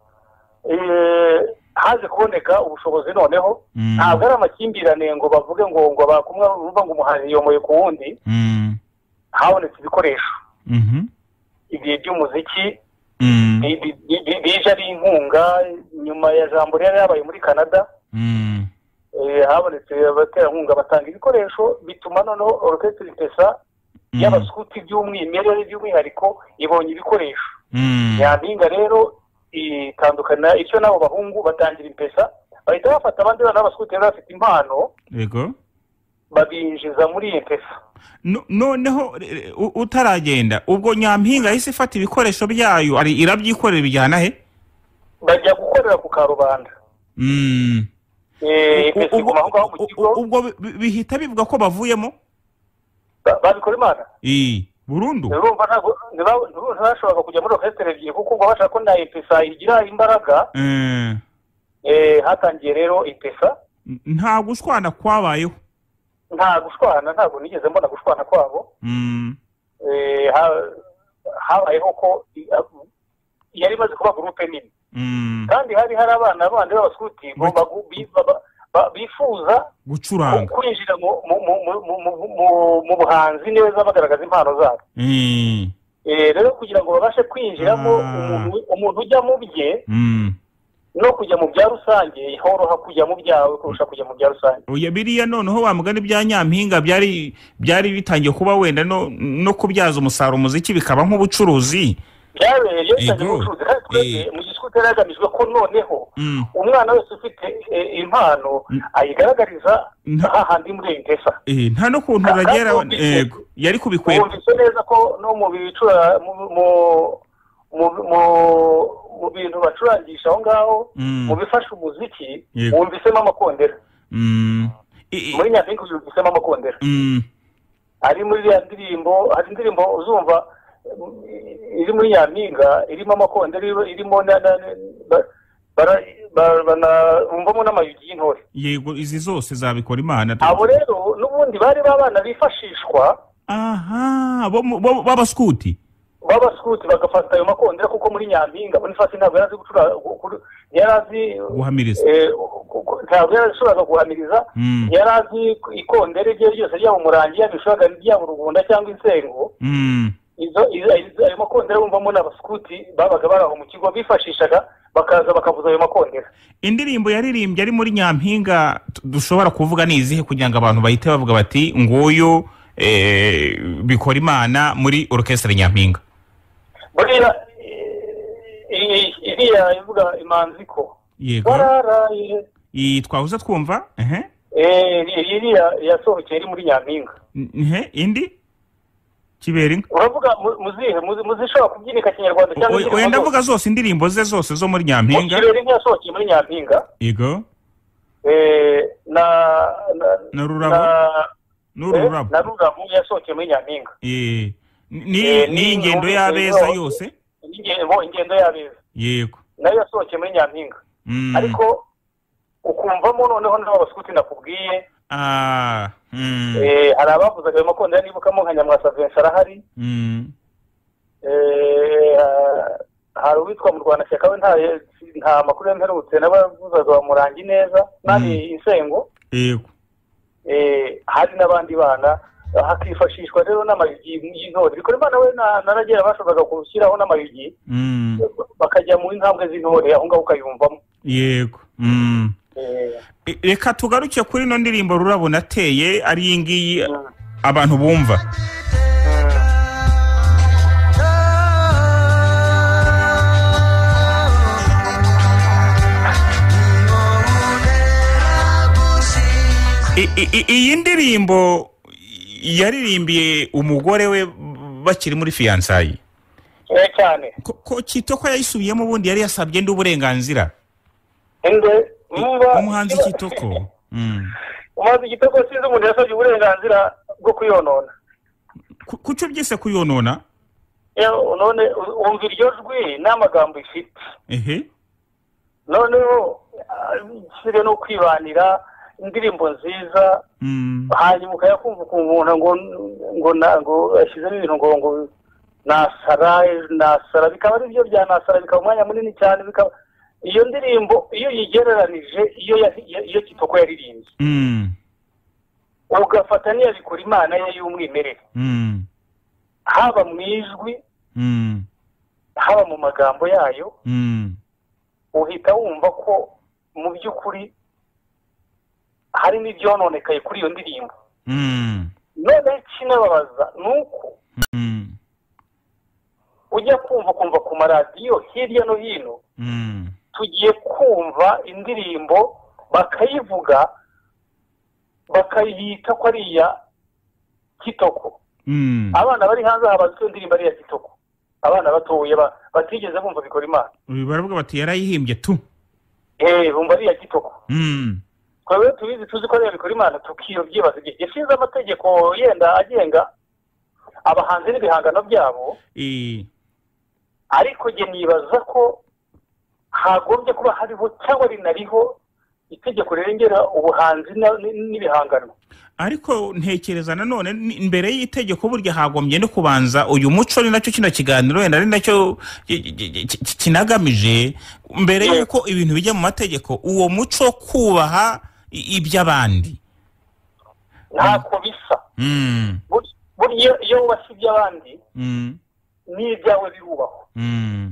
eh haje kuboneka ubushobozi noneho ntabwo ari amakimbirane ngo bavuge ngo ngo bakumwe urumva ngo umuhanzi yomoye ku wundi. Mm. Habonetse ibikoresho. Mhm. Ibihe by'umuziki. Mm. Bije ari inkunga nyuma ya jambo rero yabaye muri Canada. Mm. Eh habonetse abaterankunga batanga ibikoresho bituma noneho orchestre Empesa y'abaskuti by'umwimerere by'umwihariko ibonye ibikoresho. Mm. Nyampinga rero itandukana icyo nabo bahungu batangira Empesa bahita bafata abandi bana b'abaskuti bafite impano. Yego. Babinjiza muri Empesa. Noneho utaragenda ubwo Nyampinga yise ifata ibikoresho byayo ari irabyikorera bijyana he? Bajya gukorera ku Karubanda. Mm. Eh Empesa iguma ngaho mu kigo. Ubwo bihita bivuga ko bavuyemo? Babikora Imana. Eh burundu. Urumva ntago ntibashobora kujya muri orchestre ebyiri kuko ngo bashaka ko na Empesa igira imbaraga. Mm. Eh hatangiye rero Empesa. Nta gushwana kwabayeho. Nta gushwana ntabwo nigeze mbona gushwana kwabo. Mm. Eh habayeho ko yari maze kuba groupe nini. Mm. Kandi hari hari abana bandi b'abaskuti bomba bifuza gucuranga kwinjira mu mu buhanzi neza bagaragaza impano zabo. Mm. Eh rero kugira ngo babashe kwinjiramo umuntu umuntu ujya mu bye. Mm. No kujya mu bya rusange horoha kujya mu byawe kurusha kujya mu bya rusange. Oya biriya noneho wamugani bya Nyampinga byari byari bitangiye kuba wenda no no kubyaza umusaruro umuziki bikaba nk'ubucuruzi. Byabereye yatangiye ubucuruzi kandi mu giskuti yaragamijwe ko noneho umwana wese ufite impano ayigaragariza ahandi muri Empesa. Eh nta no kuntu ragera yego yari kubikwera. Wumvise neza ko no mu bicura mu mu mu bintu bacurangisha aho ngaho mu bifasha umuziki wumvisemo amakondera. Mm. Muri Nyampinga wumvisemo amakondera. Mm. Ari muri ya ndirimbo hari indirimbo uzumva iri muri Nyampinga irimo amakondera irimo bara umvamo n'amayugi y'intore. Yego izi zose zabikora Imana. Abo rero n'ubundi bari babana bifashishwa. Aha bo babaskuti. Babaskuti bagafata ayo makondera kuko muri Nyampinga Boniface ntabwo yarazi gucura yarazi guhamiriza. Eh ntabwo yarashobora guhamiriza yarazi ikondera rye ryose ryabo murangi yabishoga ryabo rugunda cyangwa insengo. Mm. Izo ayo makondera bumvamo n'abaskuti babaga baraho mu kigo bifashishaga bakaza bakavuza ayo makondera. Indirimbo yaririmbye ari muri Nyampinga dushobora kuvuga nizihe kugira ngo abantu bahite bavuga bati ngoyo eh bikora Imana muri orchestre Nyampinga? Buriya iriya ivuga imanziko. Yego. Wararaye i twahuza twumva ehe eh iriya yasohokeye iri muri Nyampinga ehe indi Kiberinka uravuga muzihe muzishobora kubyinika Kinyarwanda cyangwa oya ndavuga zose indirimbo ze zose zo muri Nyampinga Kiberinka yasohokeye muri Nyampinga yego eh na na rurabo n'ururabo na rurabo yasohokeye muri Nyampinga eh ni ni ingendo y'abeza yose ingendo ingendo y'abeza yego nayo yasohokeye muri Nyampinga ariko ukumvamo noneho n'abaskuti nakubwiye ah mm eh hari abavuzaga makonda nibukamo nka Nyamwasa Vincent arahari mm eh hari witwa mu Rwanda cyaka we nta nta makuru y'imperutse n'abavuzaga wa Murangi neza nani Insengo yego eh hari n'abandi bana hakifashishwa rero n'amayigi y'intore bikora imana we naragera bashoboraga kurushyiraho n'amayigi mm bakajya mu intambwe z'intore aho ngaho ukayumvamo yego mm reka tugaruke kuri no ndirimbo Rurabo nateye ari ingiyi abantu bumva iyi ndirimbo yaririmbiye umugore we bakiri muri fiançailles eh cyane ko Kitoko yayisubiyemo ubundi yari yasabye ndi uburenganzira ende umuhanzi Kitoko mm umuhanzi Kitoko sinzi umuntu yasabye uburenganzira bwo kuyonona kucyo byese kuyonona eh none umva iryo jwi n'amagambo ifite ehe none sire no kwibanira indirimbo nziza mm hanyuma ukayakumva ukuntu ngo ngo ngo ashizemo ibintu ngo ngo nasara nasara bikaba ari byo bya nasara bikaba umwanya munini cyane bikaba iyo ndirimbo iyo yigereranije iyo iyo Kitoko yaririmbye mm ugafata niya bikora imana ye y'umwimerere mm haba mu ijwi mm haba mu magambo yayo mm uhita wumva ko mu by'ukuri hari n'ibyononekaye kuri iyo ndirimbo mm none kinababaza nuko mm ujya kumva kumva ku maradiyo hirya no hino mm tugiye kumva indirimbo bakayivuga bakayita ko ari iya Kitoko mm abana bari hanze habaze indirimbo ari iya Kitoko abana batoye batigeze bumva bikora imana baravuga bati yarayihimbye tu eh bumva ari iya Kitoko mm kwawe tubizi tuzi ko ari bikora imana tukiyobyibaza igihe yashize amategeko yenda agenga abahanzi n'ibihangano byabo eh ariko je nibaza ko hagombye kuba hariho cyangwa rinariho itegeko rirengera ubuhanzi n'ibihangano ariko ntekereza nanone imbere y'itegeko burya hagombye no kubanza uyu muco ni nacyo kino kiganiro wenda ari nacyo kinagamije mbere yuko ibintu bijya mu mategeko uwo muco kubaha iby'abandi ntako bisa mm burya iyo wasibye abandi mm n'ibyawe birubahwa mm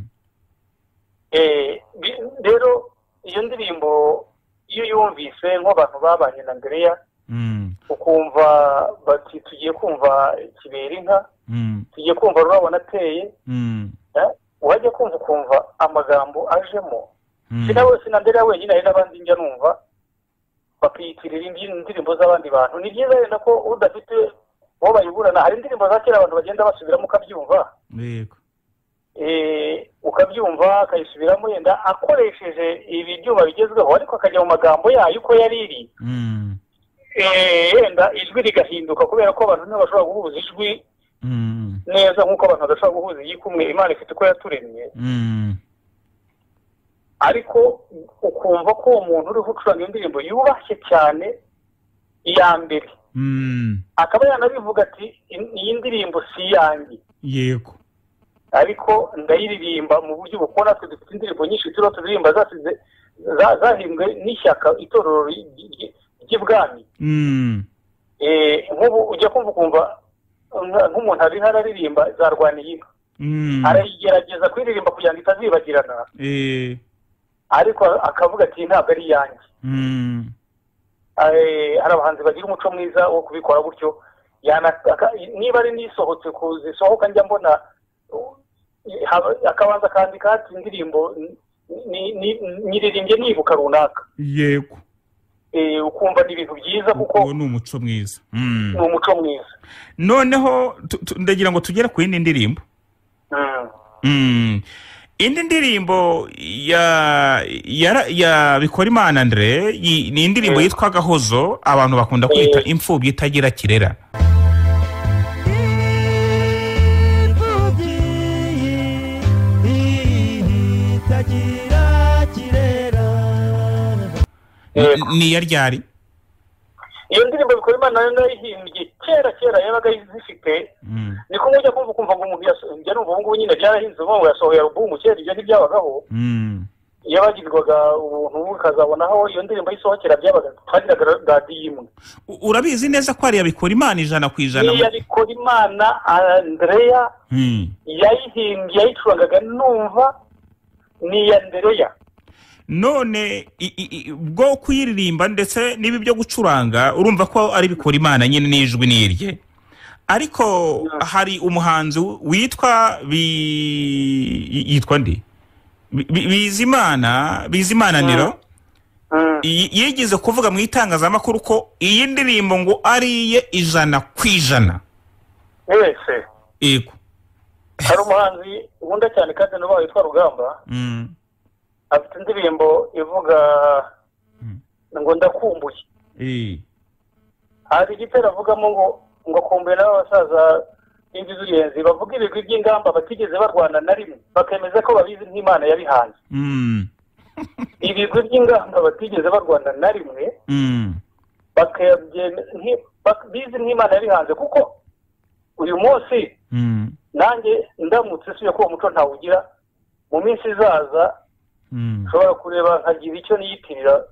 eh rero iyo ndirimbo iyo yumvise nk'abantu babanye na Andrea mm ukumva bati tugiye kumva Kiberinka mm tugiye kumva Rurabo nateye mm eh wajya kumva kumva amagambo ajemo mm sinawe sinandera wenyine ari nabandi njya numva bakiyitirira indirimbo z'abandi bantu ni byiza rero ko udafite bo bayiburana hari indirimbo za kera abantu bagenda basubiramo ukabyumva yego eh ukabyumva akayisubiramo yenda akoresheje ibi byuma bigezweho ariko akajya mu magambo yayo uko yariri mm eh yenda ijwi rigahinduka kubera ko abantu ntibashobora guhuza ijwi mm neza nk'uko abantu badashobora guhuza iyikumwe Imana ifite uko yaturemye mm ariko ukumva ko umuntu uri gucuranga indirimbo yubashye cyane iya mbere mm akaba yanabivuga ati iyi ndirimbo si yanjye yego ariko ndayiririmba mu buryo bukora twe dufite indirimbo nyinshi turo turirimba zasize zahimbwe n'ishyaka itorero ry'ibwami mm eh nk'ubu ujya kumva kumva nk'umuntu ari hararirimba zarwaniye mm arayigerageza kuririmba kugira ngo itazibagirana eh ariko akavuga ati ntabwo ari yanjye mm eh hari abahanzi bagira umuco mwiza wo kubikora gutyo niba ari nisohotse kuzisohoka njya mbona akabanza kandi kati indirimbo nyiririmbye nibuka runaka yego eh, ukumva ni ibintu byiza kuko uwo ni umuco mwiza. Mm. ni umuco mwiza. Noneho tu- tu- ndagira ngo tugere ku yindi ndirimbo. Mm. Mm. Indi ndirimbo ya ya ya Bikorimana Andre yi- ni indirimbo Mm. yitwa Gahozo, abantu bakunda kwita Mm. imfubyi itagira kirera. Eh, Ni ya ryari? iyo ndirimbo Bikorimana nayo nayihimbye kera kera yabaga zifite Mm. niko mujya kumva kumva ngo umuntu yaso- njya numva ubu ngubu nyine byarahinze ubu ngo yasohoye alubumu kera ibyo ntibyabagaho. Mm. iyo bagirwaga ubuntu ukazabona aho iyo ndirimbo yisohokera byabaga twagiraga radiyo imwe. U- Urabizi neza ko ari ya Bikorimana ijana ku ijana. iya Bikorimana Andrea Mm. yayihimbye yayicurangaga numva ni iya Andrea. None i- i- i- bwo kuyiririmba ndetse n'ibi byo gucuranga urumva ko ari Bikorimana nyine n'ijwi nirye. Ariko hari umuhanzi witwa bi yitwa ndi Bi- Bi- Bizimana Bizimana Niro Mm. y- yigeze kuvuga mu itangazamakuru ko iyi ndirimbo ngo ariye ijana ku ijana. wese Yego. hari umuhanzi nkunda cyane kandi nubaho witwa Rugamba, Mm. afite indirimbo ivuga Mm. ngo ndakumbuye. Eh. hari igitero avugamo ngo ngo akumbuye n'abasaza b'imvi z'uruyenzi bavuga ibigwi by'ingamba batigeze barwana na rimwe bakemeza ko babizi nk'Imana yabihanze. Mm. ibigwi by'ingamba batigeze barwana na rimwe Mm. bakabyemeza nki- bak- bizi nk'Imana yabihanze kuko uyu munsi Mm. nanjye ndamutse suye ko uwo muco ntawugira mu minsi izaza Mm. ushobora kureba nkagira icyo niyitirira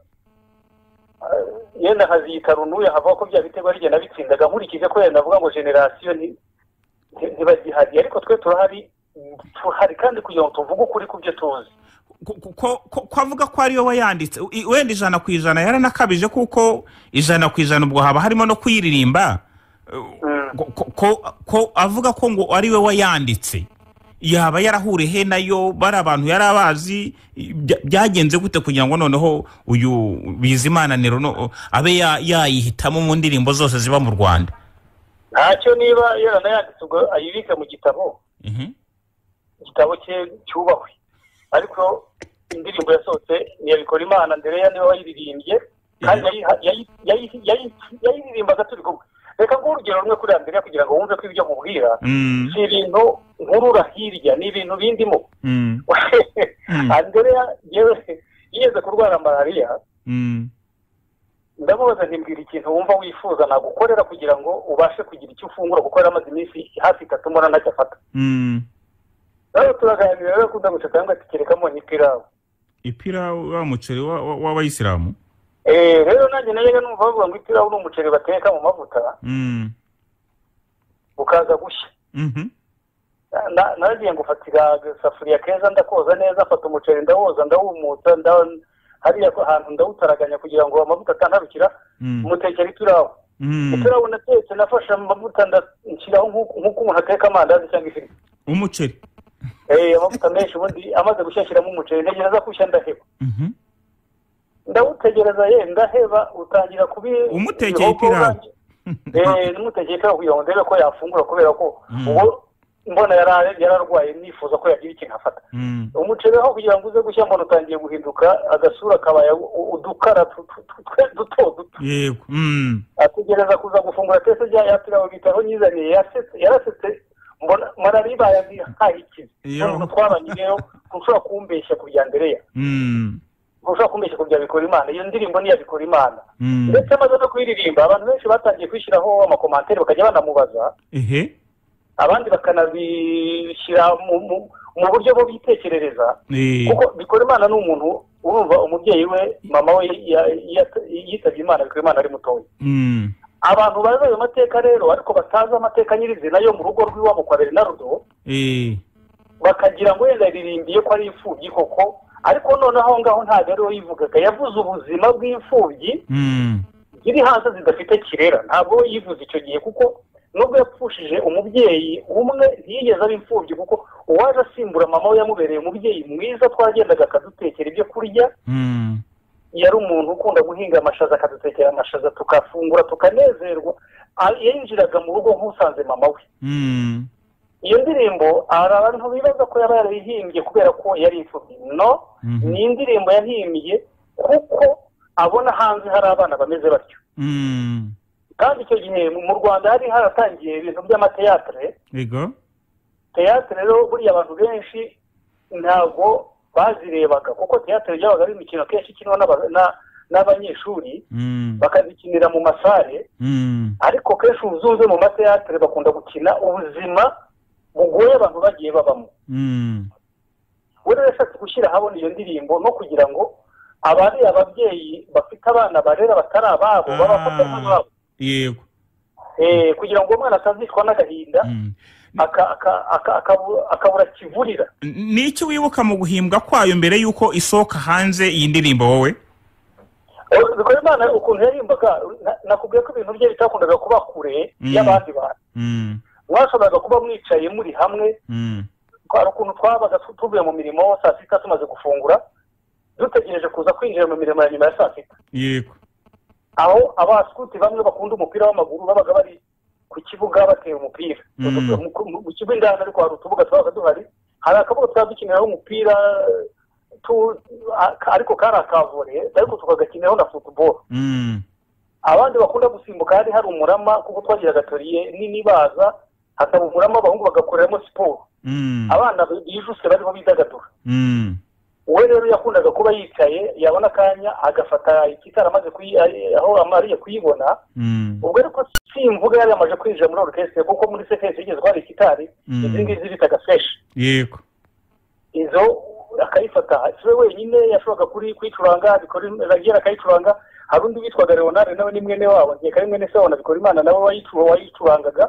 ah, yenda nkaziyita runuye havuga ko bya bitego ari jye nabitsindaga nkurikije ko yenda avuga ngo generasiyo ni- nti- ntibagihari ariko twe turahari tuhari kandi kugira ngo tuvuge ukuri ku byo tuzi. Ko- ko ko- ko avuga ko ariyo wayanditse I- wenda ijana ku ijana yaranakabije kuko ijana ku ijana ubwo haba harimo no kuyiririmba. Mm. Ko- ko- ko ko avuga ko ngo ariwe wayanditse yaba yarahure he nayo bari abantu yari abazi bya- byagenze gute kugira ngo noneho uyu Bizimana Niro no abe ya- yayihitamo mu ndirimbo zose ziba mu Rwanda. ntacyo niba yaranayanditse ubwo ayibike mu gitabo Mhm. igitabo cye cyubahwe, ariko indirimbo yasohotse ni iya Bikorimana Andrea niwe wayiririmbye kandi yayiha- yayi- yayi- yayi- yayiririmbaga turi kumwe. reka nguhe urugero rumwe kuri Andrea kugira ngo wumve ko ibyo nkubwira Mm. si ibintu nkurura hirya, ni ibintu bindimo. Mm. Mm. Andrea yewe yigeze kurwara malariya, Mm. ndamubaza ntimbwira ikintu wumva wifuza nagukorera kugira ngo ubashe kugira icyo ufungura kuko yari amaze iminsi hafi itatu mbona ntacyo afata. Mm. rero turaganira rero akunda guceka ngo ati kerekamo n'ipirawu. Ipira wa muceri wa- wa- w'abayisilamu. Eh, rero nanjye najyaga numva bavuga ngo ipirawu ni umuceri bateka mu mavuta Mm. ukaza gushya. Mhm. Na- naragiye ngufatira agasafuriya keza ndakoza neza, mfata umuceri ndawuza ndawumutsa nda hariya ahantu ndawutaraganya kugira ngo amavuta atantarukira, Mm. umutekera ipirawu. Mm. ipirawu natetse nafashe amavuta ndashyiraho nk'uko nk'uko umuntu ateka amandazi cyangwa ifiriti. Umuceri. Eh, amavuta menshi ubundi amaze gushyashyiramo umuceri ntegereza kushya ndaheba. Mhm. ndawutegereza ye ndaheba utangira kubi Umutekeye ipirawu. eh numutekeye ipirawu kugira ngo ndebe ko yafungura kubera ko Mm. ubu mbona yara- yararwaye nifuza ko yagira ikintu afata. Mm. umuceri aho kugira ngo uze gushya mbona utangiye guhinduka agasura kabaye u- udukara tu- tu- tu- twe duto duto. Yego. Mm. ategereza kuza gufungura tese rya yapirawu bitaro nyizaniye yasetse yarasetse mbona malariya ibaye nkayikize. Iyo. Nubwo twabanye rero ntushobora kumbeshya ku bya Andrea, Mm. ntushobora kumbeshya ku bya Bikorimana. iyo ndirimbo ni iya Bikorimana. Mm. ndetse amaze no kuyiririmba abantu benshi batangiye kwishyiraho amakomantere bakajya banamubaza, Ehe. abandi bakanabishyira mu mu- mu buryo bwo bitekerereza Eh. kuko Bikorimana ni umuntu urumva umubyeyi we mama we ya- ya- yitabye Imana Bikorimana ari mutoya. Mm. abantu bazi ayo mateka rero ariko batazi amateka nyirizina yo mu rugo rw'iwabo kwa Bernardo Eh. bakagira ngo yenda yaririmbiye ko ari imfubyi koko, ariko noneho aho ngaho ntabwo ariwe yivugaga, yavuze ubuzima bw'imfubyi Mm. ziri hanze zidafite kirera. ntabwo we yivuze icyo gihe kuko nubwo yapfushije umubyeyi umwe ntiyigeze aba imfubyi kuko uwaje asimbura mama we yamubereye umubyeyi mwiza, twaragendaga akadutekera ibyo kurya Mm. yari umuntu ukunda guhinga amashaza akadutekera amashaza tukafungura tukanezerwa yinjiraga mu rugo nk'usanze mama we iyo ndirimbo hari abantu bibaza ko yaba yarayihimbye kubera ko yari imfubyi no ni indirimbo yahimbye kuko abona hanze hari abana bameze batyo kandi icyo gihe mu Rwanda hari haratangiye ibintu by'amateatre yego teatre rero buriya abantu benshi ntabwo bazirebaga kuko teatre yabaga ari imikino kenshi kinwa n'abanyeshuri bakazikinira mu masare ariko kenshi uzunze mu mateatre bakunda gukina ubuzima bugoye abantu bagiye babamo we rero yashatse gushyira habona iyo ndirimbo no kugira ngo abari ababyeyi bafite abana barera batari ababo babafata nk'ababo yego eh kugira ngo umwana atazicwa n'agahinda akabura kivurira. Ni iki wibuka mu guhimbwa kwayo mbere yuko isoka hanze iyi ndirimbo wowe? Bikora Imana ukuntu yarimbaga nakubwiye ko ibintu bye bitakundaga kuba kure y'abandi bantu. Mwashoboraga kuba mwicaye muri hamwe kwa ukuntu twabaga tuvuye mu mirimo saa sita tumaze gufungura dutegereje kuza kwinjira mu mirimo ya nyuma ya saa sita. Yego. Aho abaskuti bamwe bakunda umupira w'amaguru babaga bari ku kibuga batera umupira mu kibuga indani ariko hari utubuga twabaga duhari hari akabuga twadukiniraho umupira ariko kari akavore ariko tukagakiniraho na football. Abandi bakunda gusimbuka hari hari umurama kuko twagira gatoriye nini baza hakaba umurama abahungu bagakoreramo siporo. Abana bijuse bariho bidagadura. We rero yakundaga kuba yicaye yabona kanya agafata ikitara amaze aho amariye kuyibona ubwo ariko simvuga yari amaje kwinjira muri orchestre kuko muri sekesi yigeze kwari ikitari izindi zibitaga fresh. Yego. Izo akayifata siwe wenyine yashoboka kuri kwicuranga bikora ragira akayicuranga hari undi witwaga Leonard nawe ni mwene wabo ngiye kari mwene se wabona bikora Imana nawe wayicuwa wayicurangaga.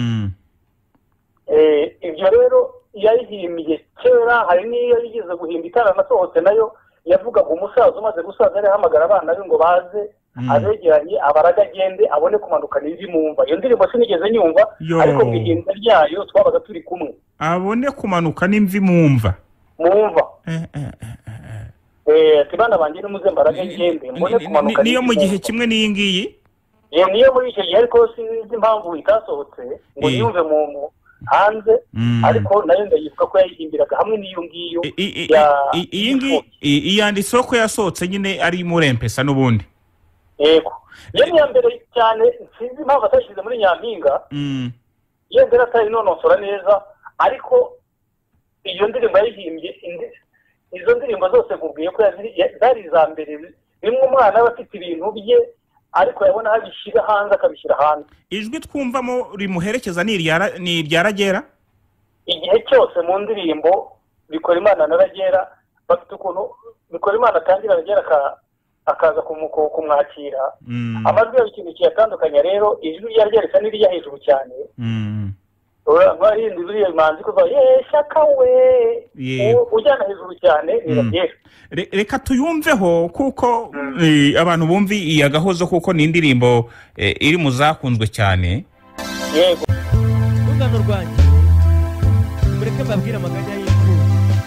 Eh ibyo rero yayihimbye kera hari niyo yigeze guhimba itara nasohotse nayo yavugaga umusaza umaze gusaza ari hamagara abana be ngo baze abegeranye abaraga agende abone kumanukana izi mumva. Iyo ndirimbo sinigeze nyumva ariko bwihinda ryayo twabaga turi kumwe abone kumanuka n'imvi mumva mumva eh eh eh tibana banje n'umuze mbaraga agende mbone kumanuka niyo mu gihe kimwe n'iyi ngiyi ye niyo muri icyo gihe ariko sinzi impamvu itasohotse ngo yumve mu hanze ariko nayo ndayivuga ko yayihimbiraga hamwe n'iyo ngiyo iyi ngiyi iyanditseho ko yasohotse nyine ari murempesa n'ubundi. Yego yari ya mbere cyane sinzi impamvu atashyize muri Nyampinga yendera atari nonosora neza ariko iyo ndirimbo yayihimbye izo ndirimbo zose nkubwiye ko zari iza mbere rimwe umwana aba afite ibintu bye ariko yabona habishyira hanze akabishyira hanze. Ijwi twumvamo rimuherekeza ni irya Ragera igihe cyose mu ndirimbo bikora Imana na Ragera bafite ukuntu bikora Imana atangira Ragera akaza kumwakira amajwi yabo ikintu kiyatandukanya rero ijwi rya Ragera risa n'irya hejuru cyane urahindi buriya manzi kuva yeshaka we ujyana hejuru cyane ni Ragera. Reka tuyumveho kuko abantu bumvi iya gahozo kuko ni indirimbo iri mu zakunzwe cyane. Yego ungano rwanjye mureke mbabwire amaganya y'imfubyi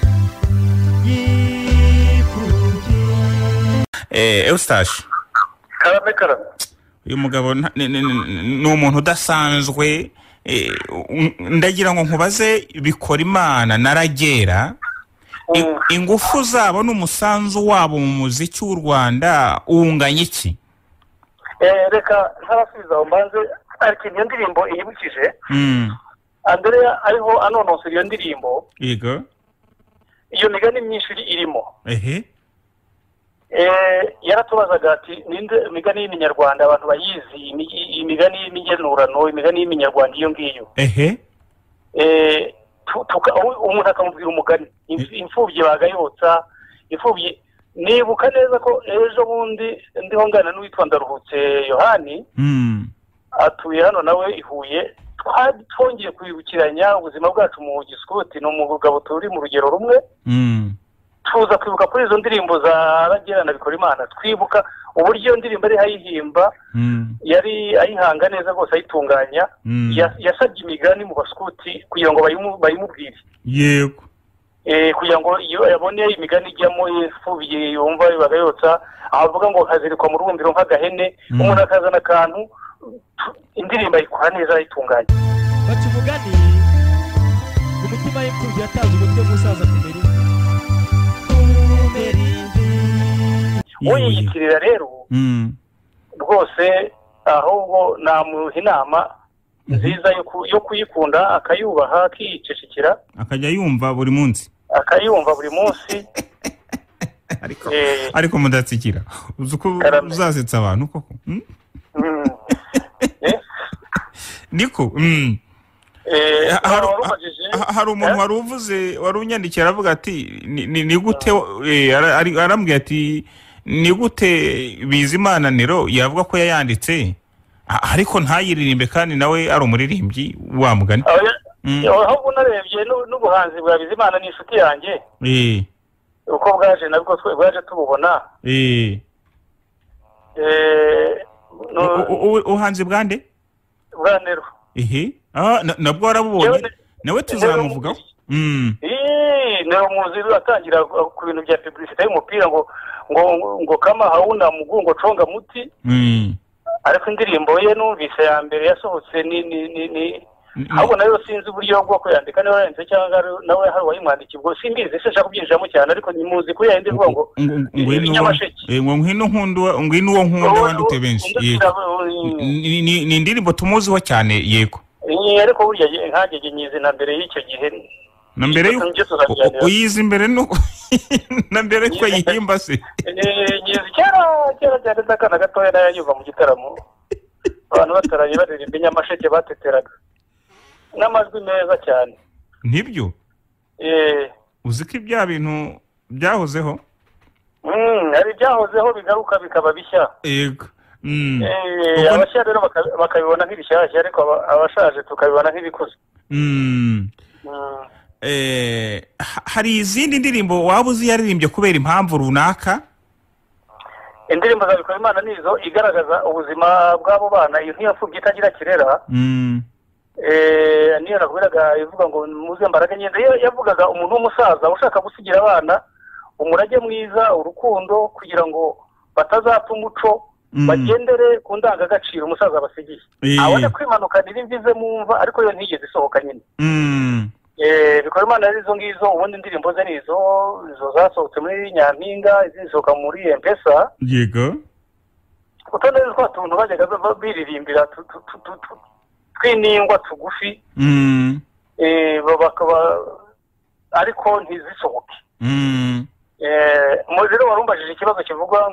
y'imfubyi. eh Eustache karame karame uyu mugabo ni umuntu udasanzwe. Ndagira ngo nkubaze bikora Imana na Ragera ingufu zabo n'umusanzu wabo mu muziki w'u Rwanda unganye iki? Eh reka ntarasubiza aho mbanze ariko iyo ndirimbo iyibukije Andrea ariho anonosera iyo ndirimbo. Yego. Iyo migani myinshi irimo. Ehe. Eh yaratubazaga ati ninde imigani y'iminyarwanda abantu bayizi imigani y'imigenurano imigani y'iminyarwanda iyo ngiyo. Ehe. Eh umuntu akamubwira umugani imfubyi bagayotsa imfubyi nibuka neza ko ejo bundi ndiho ngana n'uwitwa Ndaruhutse Yohani atuye hano nawe ihuye twongeye kwibukiranya ubuzima bwacu mu Giskuti no mu Rugabo turi mu rugero rumwe tuza kwibuka kuri izo ndirimbo za Ragera na bikora Imana twibuka uburyo ndirimbo ari hayihimba yari ayihanga neza rwose ayitunganya yasabye imigani mu baskuti kugira ngo bayimubwire. Yego. eh kugira ngo iyo yabone imigani ijyamo ifubiye yumva bagayotsa avuga ngo hazirikwa mu rubumbiro nk'agahene umuntu akazana akantu indirimbo ayikora neza itunganye baca umugani umutima w'imfubyi yatanze umutwe musaza kumeri uyikirira rero rwose ahubwo namuha inama nziza yo kuyikunda akayubaha akicecekera akajya yumva buri munsi akayumva buri munsi ariko ariko mudatsikira uzuko uzasetsa abantu koko niko eh hari umuntu wari uvuze wari unyandikira avuga ati ni gute arambwiye ati ni gute Bizimana Nero yavuga ko yayanditse ariko ntayiririmbe kandi nawe ari umuririmbyi wa mugani ahubwo narebye n'ubuhanzi bwa Bizimana ni inshuti yanjye eh uko bwaje nabwo twe bwaje tububona eh eh ubuhanzi bwande bwa Nero ehe ah nabwo arabubonye nawe tuzamuvugaho mm eh Nero muzi atangira ku bintu bya publicité y'umupira ngo ngo ngo kama hauna mugungo conga muti mm ariko indirimbo ye numvise ya mbere yasohotse ni ni ni ahubwo nayo sinzi uburyo bwo kuyandika nawe yanze cyangwa nawe hari wayimwandiki ubwo simbizi se nshaka kubyinjiramo cyane ariko ni muzi ko yandi ngo ngo eh ngo nkino nkundu ngwino uwo nkundu wandute benshi ni ni indirimbo tumuziho cyane yego ariko burya nkagege nyizi na mbere y'icyo gihe na mbere uyizi imbere nuko na mbere ko yihimba se eh nyizi cyara cyara cyane ndakana gatoya nayanyuva mu gitaramo abantu bataraye baririmba Nyamasheke bateteraga n'amajwi meza cyane nibyo eh uziko ibya bintu byahozeho mm ari byahozeho bigaruka bikaba bishya yego mm eh abashya rero bakabibona nk'ibishyashya ariko abashaje tukabibona nk'ibikuze mm eh hari izindi ndirimbo wabuzi yaririmbye kubera impamvu runaka indirimbo za Bikorimana nizo igaragaza ubuzima bw'abo bana iyo ntiyapfubye itagira kirera mm eh niyo nakubiraga ivuga ngo muze mbaraga nyende yavugaga umuntu w'umusaza ushaka gusigira abana umurage mwiza urukundo kugira ngo batazapfa umuco bagendere ku ndangagaciro umusaza basigiye abone kwimanuka nirimvize mumva ariko yo ntigeze isohoka nyine mm eh Bikorimana arizo ngizo ubundi indirimbo ze nizo izo zasohotse muri Nyampinga izisohoka muri Empesa yego utoneze kwa tuntu bajyaga biririmbira twiningwa tugufi mm eh bakaba ariko ntizisohoke mm eh muzero warumbajije ikibazo kivuga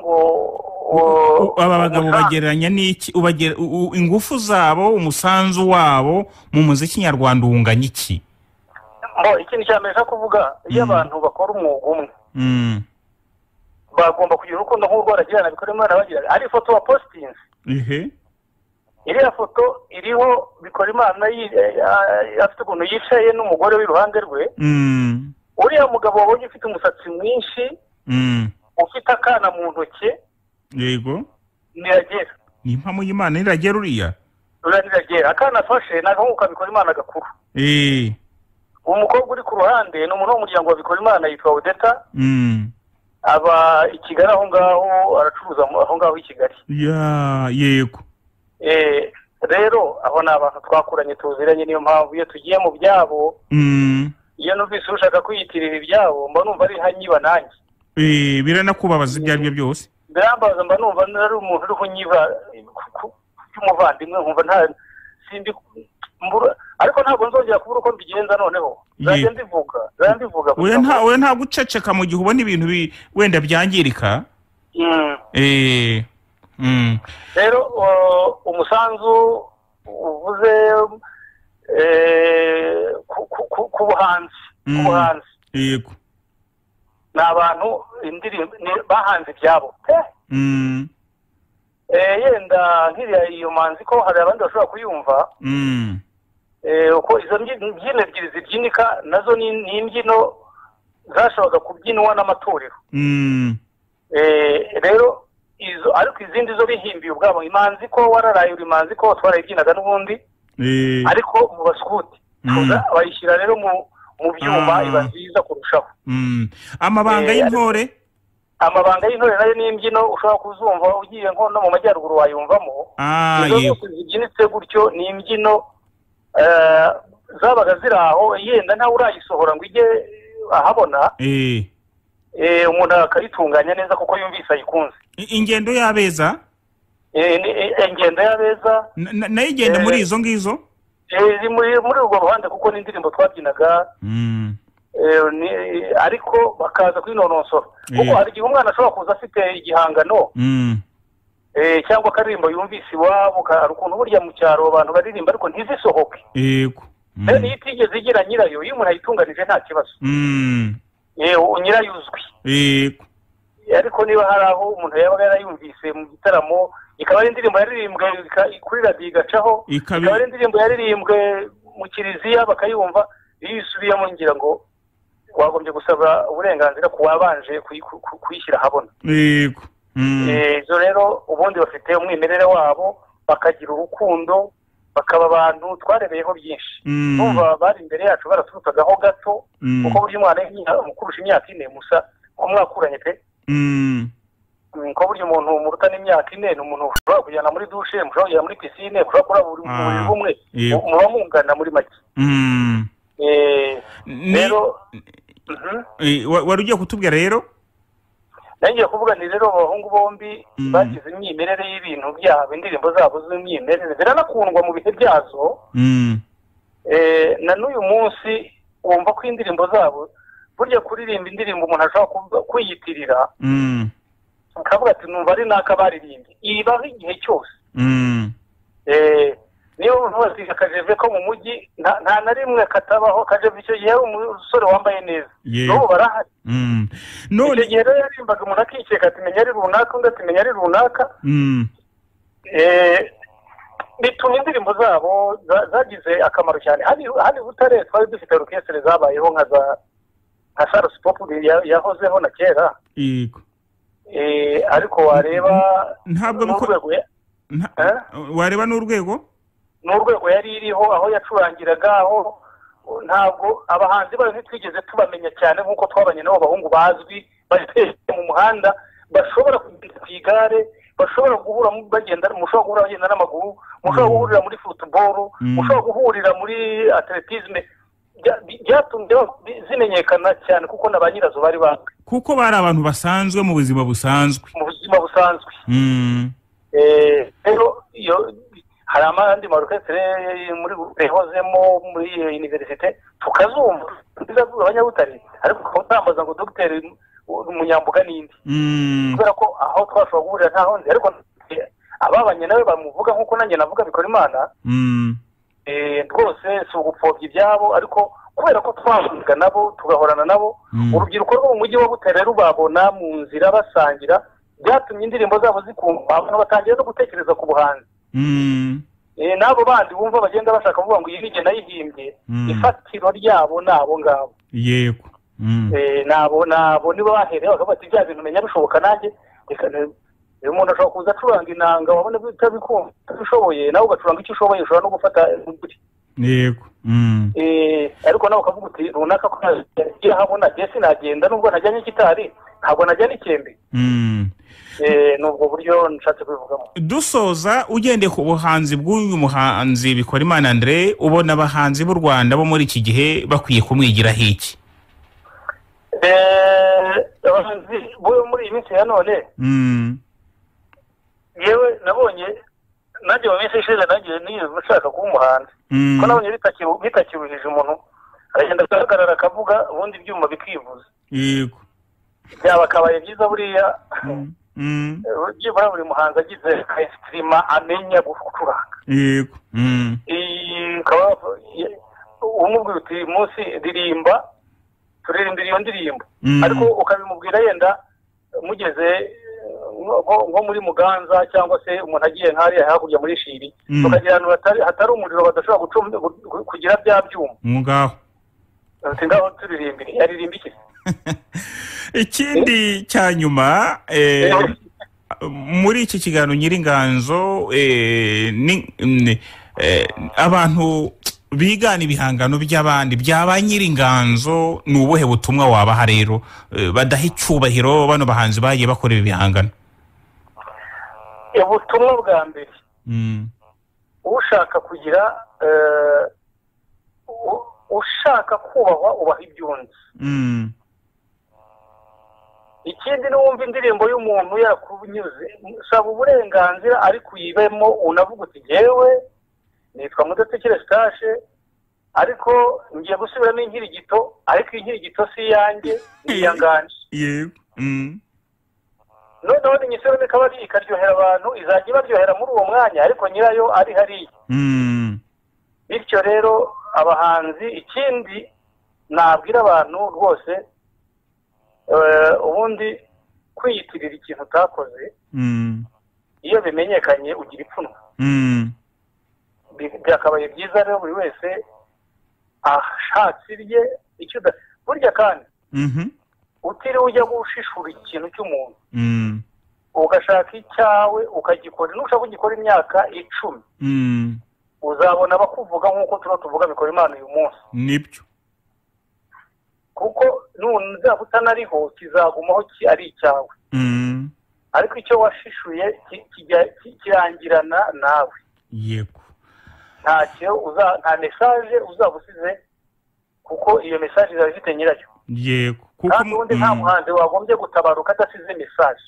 ngo aba bagabo bagereranya n'iki ubagera ingufu zabo umusanzu wabo mu muziki nyarwanda unganya iki ngo ikintu cyamesha kuvuga iyo abantu bakora umwuga umwe mm bagomba kugira urukundo nk'urwo baragirana Bikorimana bagira ari foto wa postings ehe iriya foto iriho Bikorimana afite ukuntu yicaye n'umugore w'iruhande rwe mm uriya mugabo wabonye ufite umusatsi mwinshi mm ufite akana mu ntoke yego niragera ni impamo y'Imana niragera uriya uriya niragera akana afashe nagahuka Bikorimana gakuru eh umukobwa uri ku ruhande ni umuntu w'umuryango wa Bikorimana yitwa Odeta mm aba i Kigali aho ngaho aracuruza aho ngaho i Kigali ya yego eh rero aho n'abantu twakuranye tuziranye niyo mpamvu iyo tugiye mu byabo mm iyo numvise ushaka kwiyitirira ibyabo mba numva ari hanyiba nanjye eh biranakubabaza ibyo aribyo byose birambaza mba numva ari umuntu uri kunyiba cy'umuvandimwe nkumva nta simbi mbura ariko ntabwo nzongera kubura uko mbigenza noneho zaje ndivuga zaje ndivuga oya nta oya nta guceceka mu gihe ubona ibintu wenda byangirika mm eh mm rero umusanzu uvuze eh ku buhanzi ku buhanzi yego n'abantu indirimbo bahanze ibyabo mm eh yenda nkiriya iyo manzi ko hari abandi bashobora kuyumva mm eh uko izo mbyino ebyiri zibyinika nazo ni imbyino zashoboraga kubyinwa n'amatorero mm eh rero izo ariko izindi zo bihimbiye ubwabo imanzi ko wararaye uri manzi ko twarayibyinaga n'ubundi eh ariko mu baskuti bayishyira rero mu mu byuma iba nziza kurushaho. Amabanga y'intore amabanga y'intore nayo n'imbyino ushobora kuzumva ugiye nko no mu majyaruguru wayumvamo. Izo zibyinitse gutyo ni imbyino zabaga ziri aho yenda ntawe urayisohora ngo ijye ahabona umuntu akayitunganya neza kuko yumvise ayikunze. Ingendo y'abeza ingendo y'abeza nayo igenda muri izo ngizo muri urwo ruhande kuko n'indirimbo twabyinaga ariko bakaza kwinonosora kuko hari igihe umwana ashobora kuza afite igihangano cyangwa akaririmbo yumvise iwabo hari ukuntu burya mu cyaro abantu baririmba ariko ntizisohoke yego niyo itigeze igira nyirayo iyo umuntu ayitunganije nta kibazo nyirayo uzwi yego ariko niba hari aho umuntu yaba yarayumvise mu gitaramo ikaba ari indirimbo yaririmbwe kuri radiyo igacaho ikaba ari indirimbo yaririmbwe mu kiliziya bakayumva iyo isubiyemo ngira ngo wagombye gusaba uburenganzira ku wabanje kuyishyira ahabona. Yego izo rero ubundi bafite umwimerere wabo bakagira urukundo bakaba abantu twarebeyeho byinshi numva bari imbere yacu baraturutagaho gato kuko burya umwana umukurusha imyaka ine musa umwakuranye pe ko burya umuntu muruta n'imyaka ine ni umuntu ushobora kujyana muri dushe mushobora kujyana muri pisine mushobora kuraba buri bumwe muba mungana muri make. Rero wari ugiye kutubwira rero nangiye kuvuga ni rero abahungu bombi bagize imyimerere y'ibintu byabo indirimbo zabo z'imyimerere ziranakundwa mu bihe byazo na n'uyu munsi wumva ko indirimbo zabo burya kuririmba indirimbo umuntu ashobora kwiyitirira akavuga ati numva ari naka baririmbye ibaho igihe cyose. niyo umuntu wese akajeve ko mu mujyi nta na rimwe katabaho akajeve icyo gihe ari umusore wambaye neza n'ubu barahari. icyo gihe rero yarimbaga umuntu akikeka atimenya ari runaka undi atimenya ari runaka bituma indirimbo zabo zagize akamaro cyane. hano Butare twari dufite orukestre zabayeho nka za nka Sarusi Pop yahozeho na kera ariko wareba ntabwo wareba n'urwego n'urwego yari iriho aho yacurangiraga aho ntabwo abahanzi bayo ntitwigeze tubamenya cyane nk'uko twabanye nabo bahungu bazwi bateye mu muhanda bashobora kugenda ku igare bashobora guhura bagenda mushobora guhura bagenda n'amaguru mushobora guhurira muri football mushobora guhurira muri atletisme byatumye zimenyekana cyane kuko na ba nyirazo bari bazwi kuko bari abantu basanzwe mu buzima busanzwe mu buzima busanzwe. rero iyo hari amandi marokestre muri rehozemo muri universite tukazumva tuzavuga abanyabutare ariko utambaza ngo Dr Munyambuga n'indi kubera ko aho twashobora guhurira ntaho nzi ariko ababanye nawe bamuvuga nk'uko nanjye navuga bikora imana rwose si ugupfobya ibyabo ariko kubera ko twavuga nabo tugahorana nabo urubyiruko rwo mu mujyi wa Butare rubabona mu nzira basangira byatumye indirimbo zabo zikundwa abantu batangira no gutekereza ku buhanzi. n'abo bandi bumva bagenda bashaka kuvuga ngo iyi nige nayihimbye ifatiro ryabo nabo ngabo yego nabo nabo nibo bahereye bakavuga ati bya bintu menya bishoboka nanjye uyu muntu ashobora kuza acuranga inanga wabona bitabikunda bishoboye nawe ugacuranga icyo ushoboye ushobora no gufata imbuto yego ariko nawe ukavuga uti runaka ko nagiye habona jye sinagenda nubwo najyanye gitari ntabwo najyana ikembe. nubwo buryo nshatse kubivugamo. Dusoza ugendeye ku buhanzi bw'uyu muhanzi Bikorimana Andre ubona abahanzi b'u Rwanda bo muri iki gihe bakwiye kumwigiraho iki? abahanzi bo muri iyi minsi ya none yewe nabonye nanjye mu minsi ishize nanjye niyo ushaka kuba umuhanzi ko nabonye bitakiruhije umuntu aragenda agahagarara akavuga ubundi ibyuma bikivuza yego byaba akabaye byiza buriya byibura buri muhanzi agize estirima amenya gucuranga yego umubwira uti munsi ririmba turirimbira iyo ndirimbo ariko ukabimubwira yenda mugeze nko muri Muganza cyangwa se umuntu agiye nk'ariya hakurya muri Shiri tukagira ahantu hatari umuriro badashobora kugira bya byuma ngaho ati ngaho turirimbire yaririmba iki. Ikindi cya nyuma muri iki kiganiro Nyiringanzo abantu bigana ibihangano by'abandi byaba nyiringanzo ni ubuhe butumwa wabaha rero badaha icyubahiro bano bahanzi bagiye bakorera ibihangano? ubutumwa bwa mbere ushaka kugira ushaka kubahwa ubaha ibyunzi. ikindi n'uwumva indirimbo y'umuntu yakunyuze saba uburenganzira ariko uyibemo unavuga uti yewe nitwa Mudasekera Eustache ariko ngiye gusubiramo inkirigito ariko inkirigito si yanjye niyanganje. yego noneho n'inyisoro ikaba ikaryohera abantu izajya baryohera muri uwo mwanya ariko nyirayo ari hariya. bityo rero abahanzi ikindi nabwira abantu rwose ubundi kwiyitirira ikintu utakoze iyo bimenyekanye ugira ipfunwe. byakabaye byiza rero buri wese ashatse irye icyo burya kandi utiriwe ujya gushishura ikintu cy'umuntu ugashaka icyawe ukagikora nushaka kugikora imyaka icumi uzabona abakuvuga nk'uko tuba tuvuga bikora Imana uyu munsi. nibyo kuko nuzaba utanariho kizagumaho ari icyawe ariko icyo washishuye kirangirana nawe. yego ntacyo uza nta message uzaba usize kuko iyo message izaba ifite nyirayo. yego kandi ubundi nta muhanzi wagombye gutabaruka adasize message.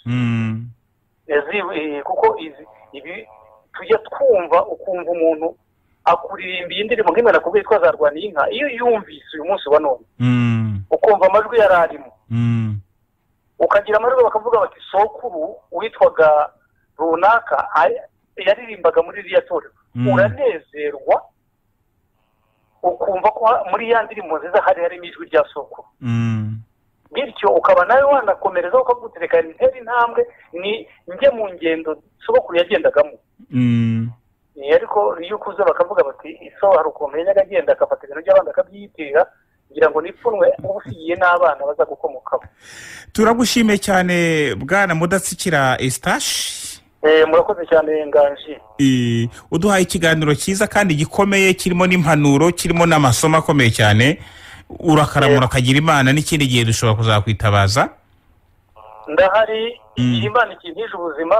kuko ibi tujya twumva ukumva umuntu akuririmba iyi ndirimbo nk'imana kubwo yitwa Zarwaniye inka iyo yumvise uyu munsi wa none ukumva amajwi yararimo ukagira amajwi bakavuga bati sokuru witwaga runaka yaririmbaga muri iriya torero uranezerwa ukumva ko muri ya ndirimbo nziza hari harimo ijwi rya sokuru. bityo ukaba nawe wanakomereza ukagutereka intera intambwe ni njye mu ngendo sokuru yagendagamo. ariko iyo ukuze bakavuga bati iso hari ukuntu yajyaga agenda agafata ibintu by'abandi akabyiyitirira kugira ngo nipfunwe ubusigiye n'abana baza gukomokaho. turagushimiye cyane bwana Mudasekera Eustache. murakoze cyane Nganji. uduhaye ikiganiro cyiza kandi gikomeye kirimo n'impanuro kirimo n'amasomo akomeye cyane. urakaramura akagira Imana n'ikindi gihe dushobora kuzakwitabaza. ndahari Imana ikintije ubuzima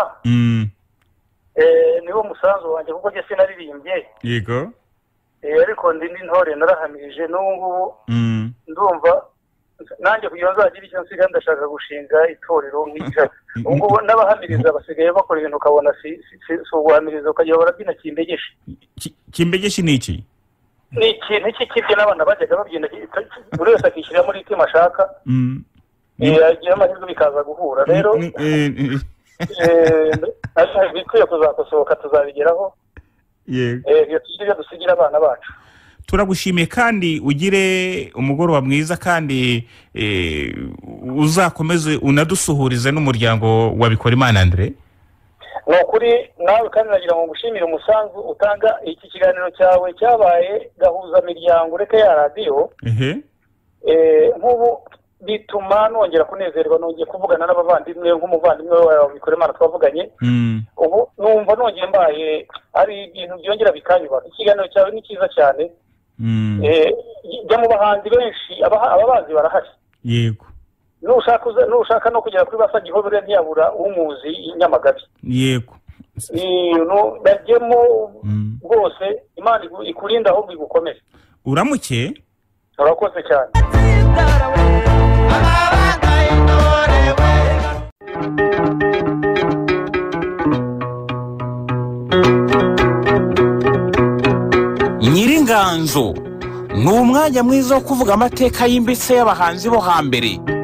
niwo musanzu wanjye kuko njye sinaririmbye. yego ariko ndi n'intore narahamirije n'ubu ndumva nanjye kugira ngo nzagire icyo nsiga ndashaka gushinga itorero nk'icyo ubwo n'abahamiriza basigaye bakora ibintu ukabona si uguhamiriza ukajya barabyina kimbegeshe. kimbegeshe ni iki? ni ikintu cy'ikibye n'abana bajyaga babyina buri wese akishyira muri itima ashaka yagira amahirwe bikaza guhura rero bikwiye kuzakosoka tuzabigeraho. yego tujye dusigira abana bacu. turagushimiye kandi ugire umugoroba mwiza kandi uzakomeze unadusuhurize n'umuryango wa Bikorimana Andre. ni ukuri nawe kandi nagira ngo ngushimire umusanzu utanga iki kiganiro cyawe cyabaye gahuza miryango ureke ya radiyo. nk'ubu bituma nongera kunezerwa nongeye kuvugana n'abavandimwe nk'umuvandimwe wawe Bikorimana twavuganye. ubu numva nongeye mbaye ari ibintu byongera bikanyuba. ikiganiro cyawe ni cyiza cyane. jya mu bahanzi benshi ababazi barahari. yego nushaka no kugera kuri Basagihobere ntiyabura umuzi i Nyamagabe. yego bajyemo rwose Imana ikurinda ahubwo igukomeze. uramuke. urakoze cyane. Nyiringanzo ni umwanya mwiza wo kuvuga amateka yimbitse y'abahanzi bo hambere.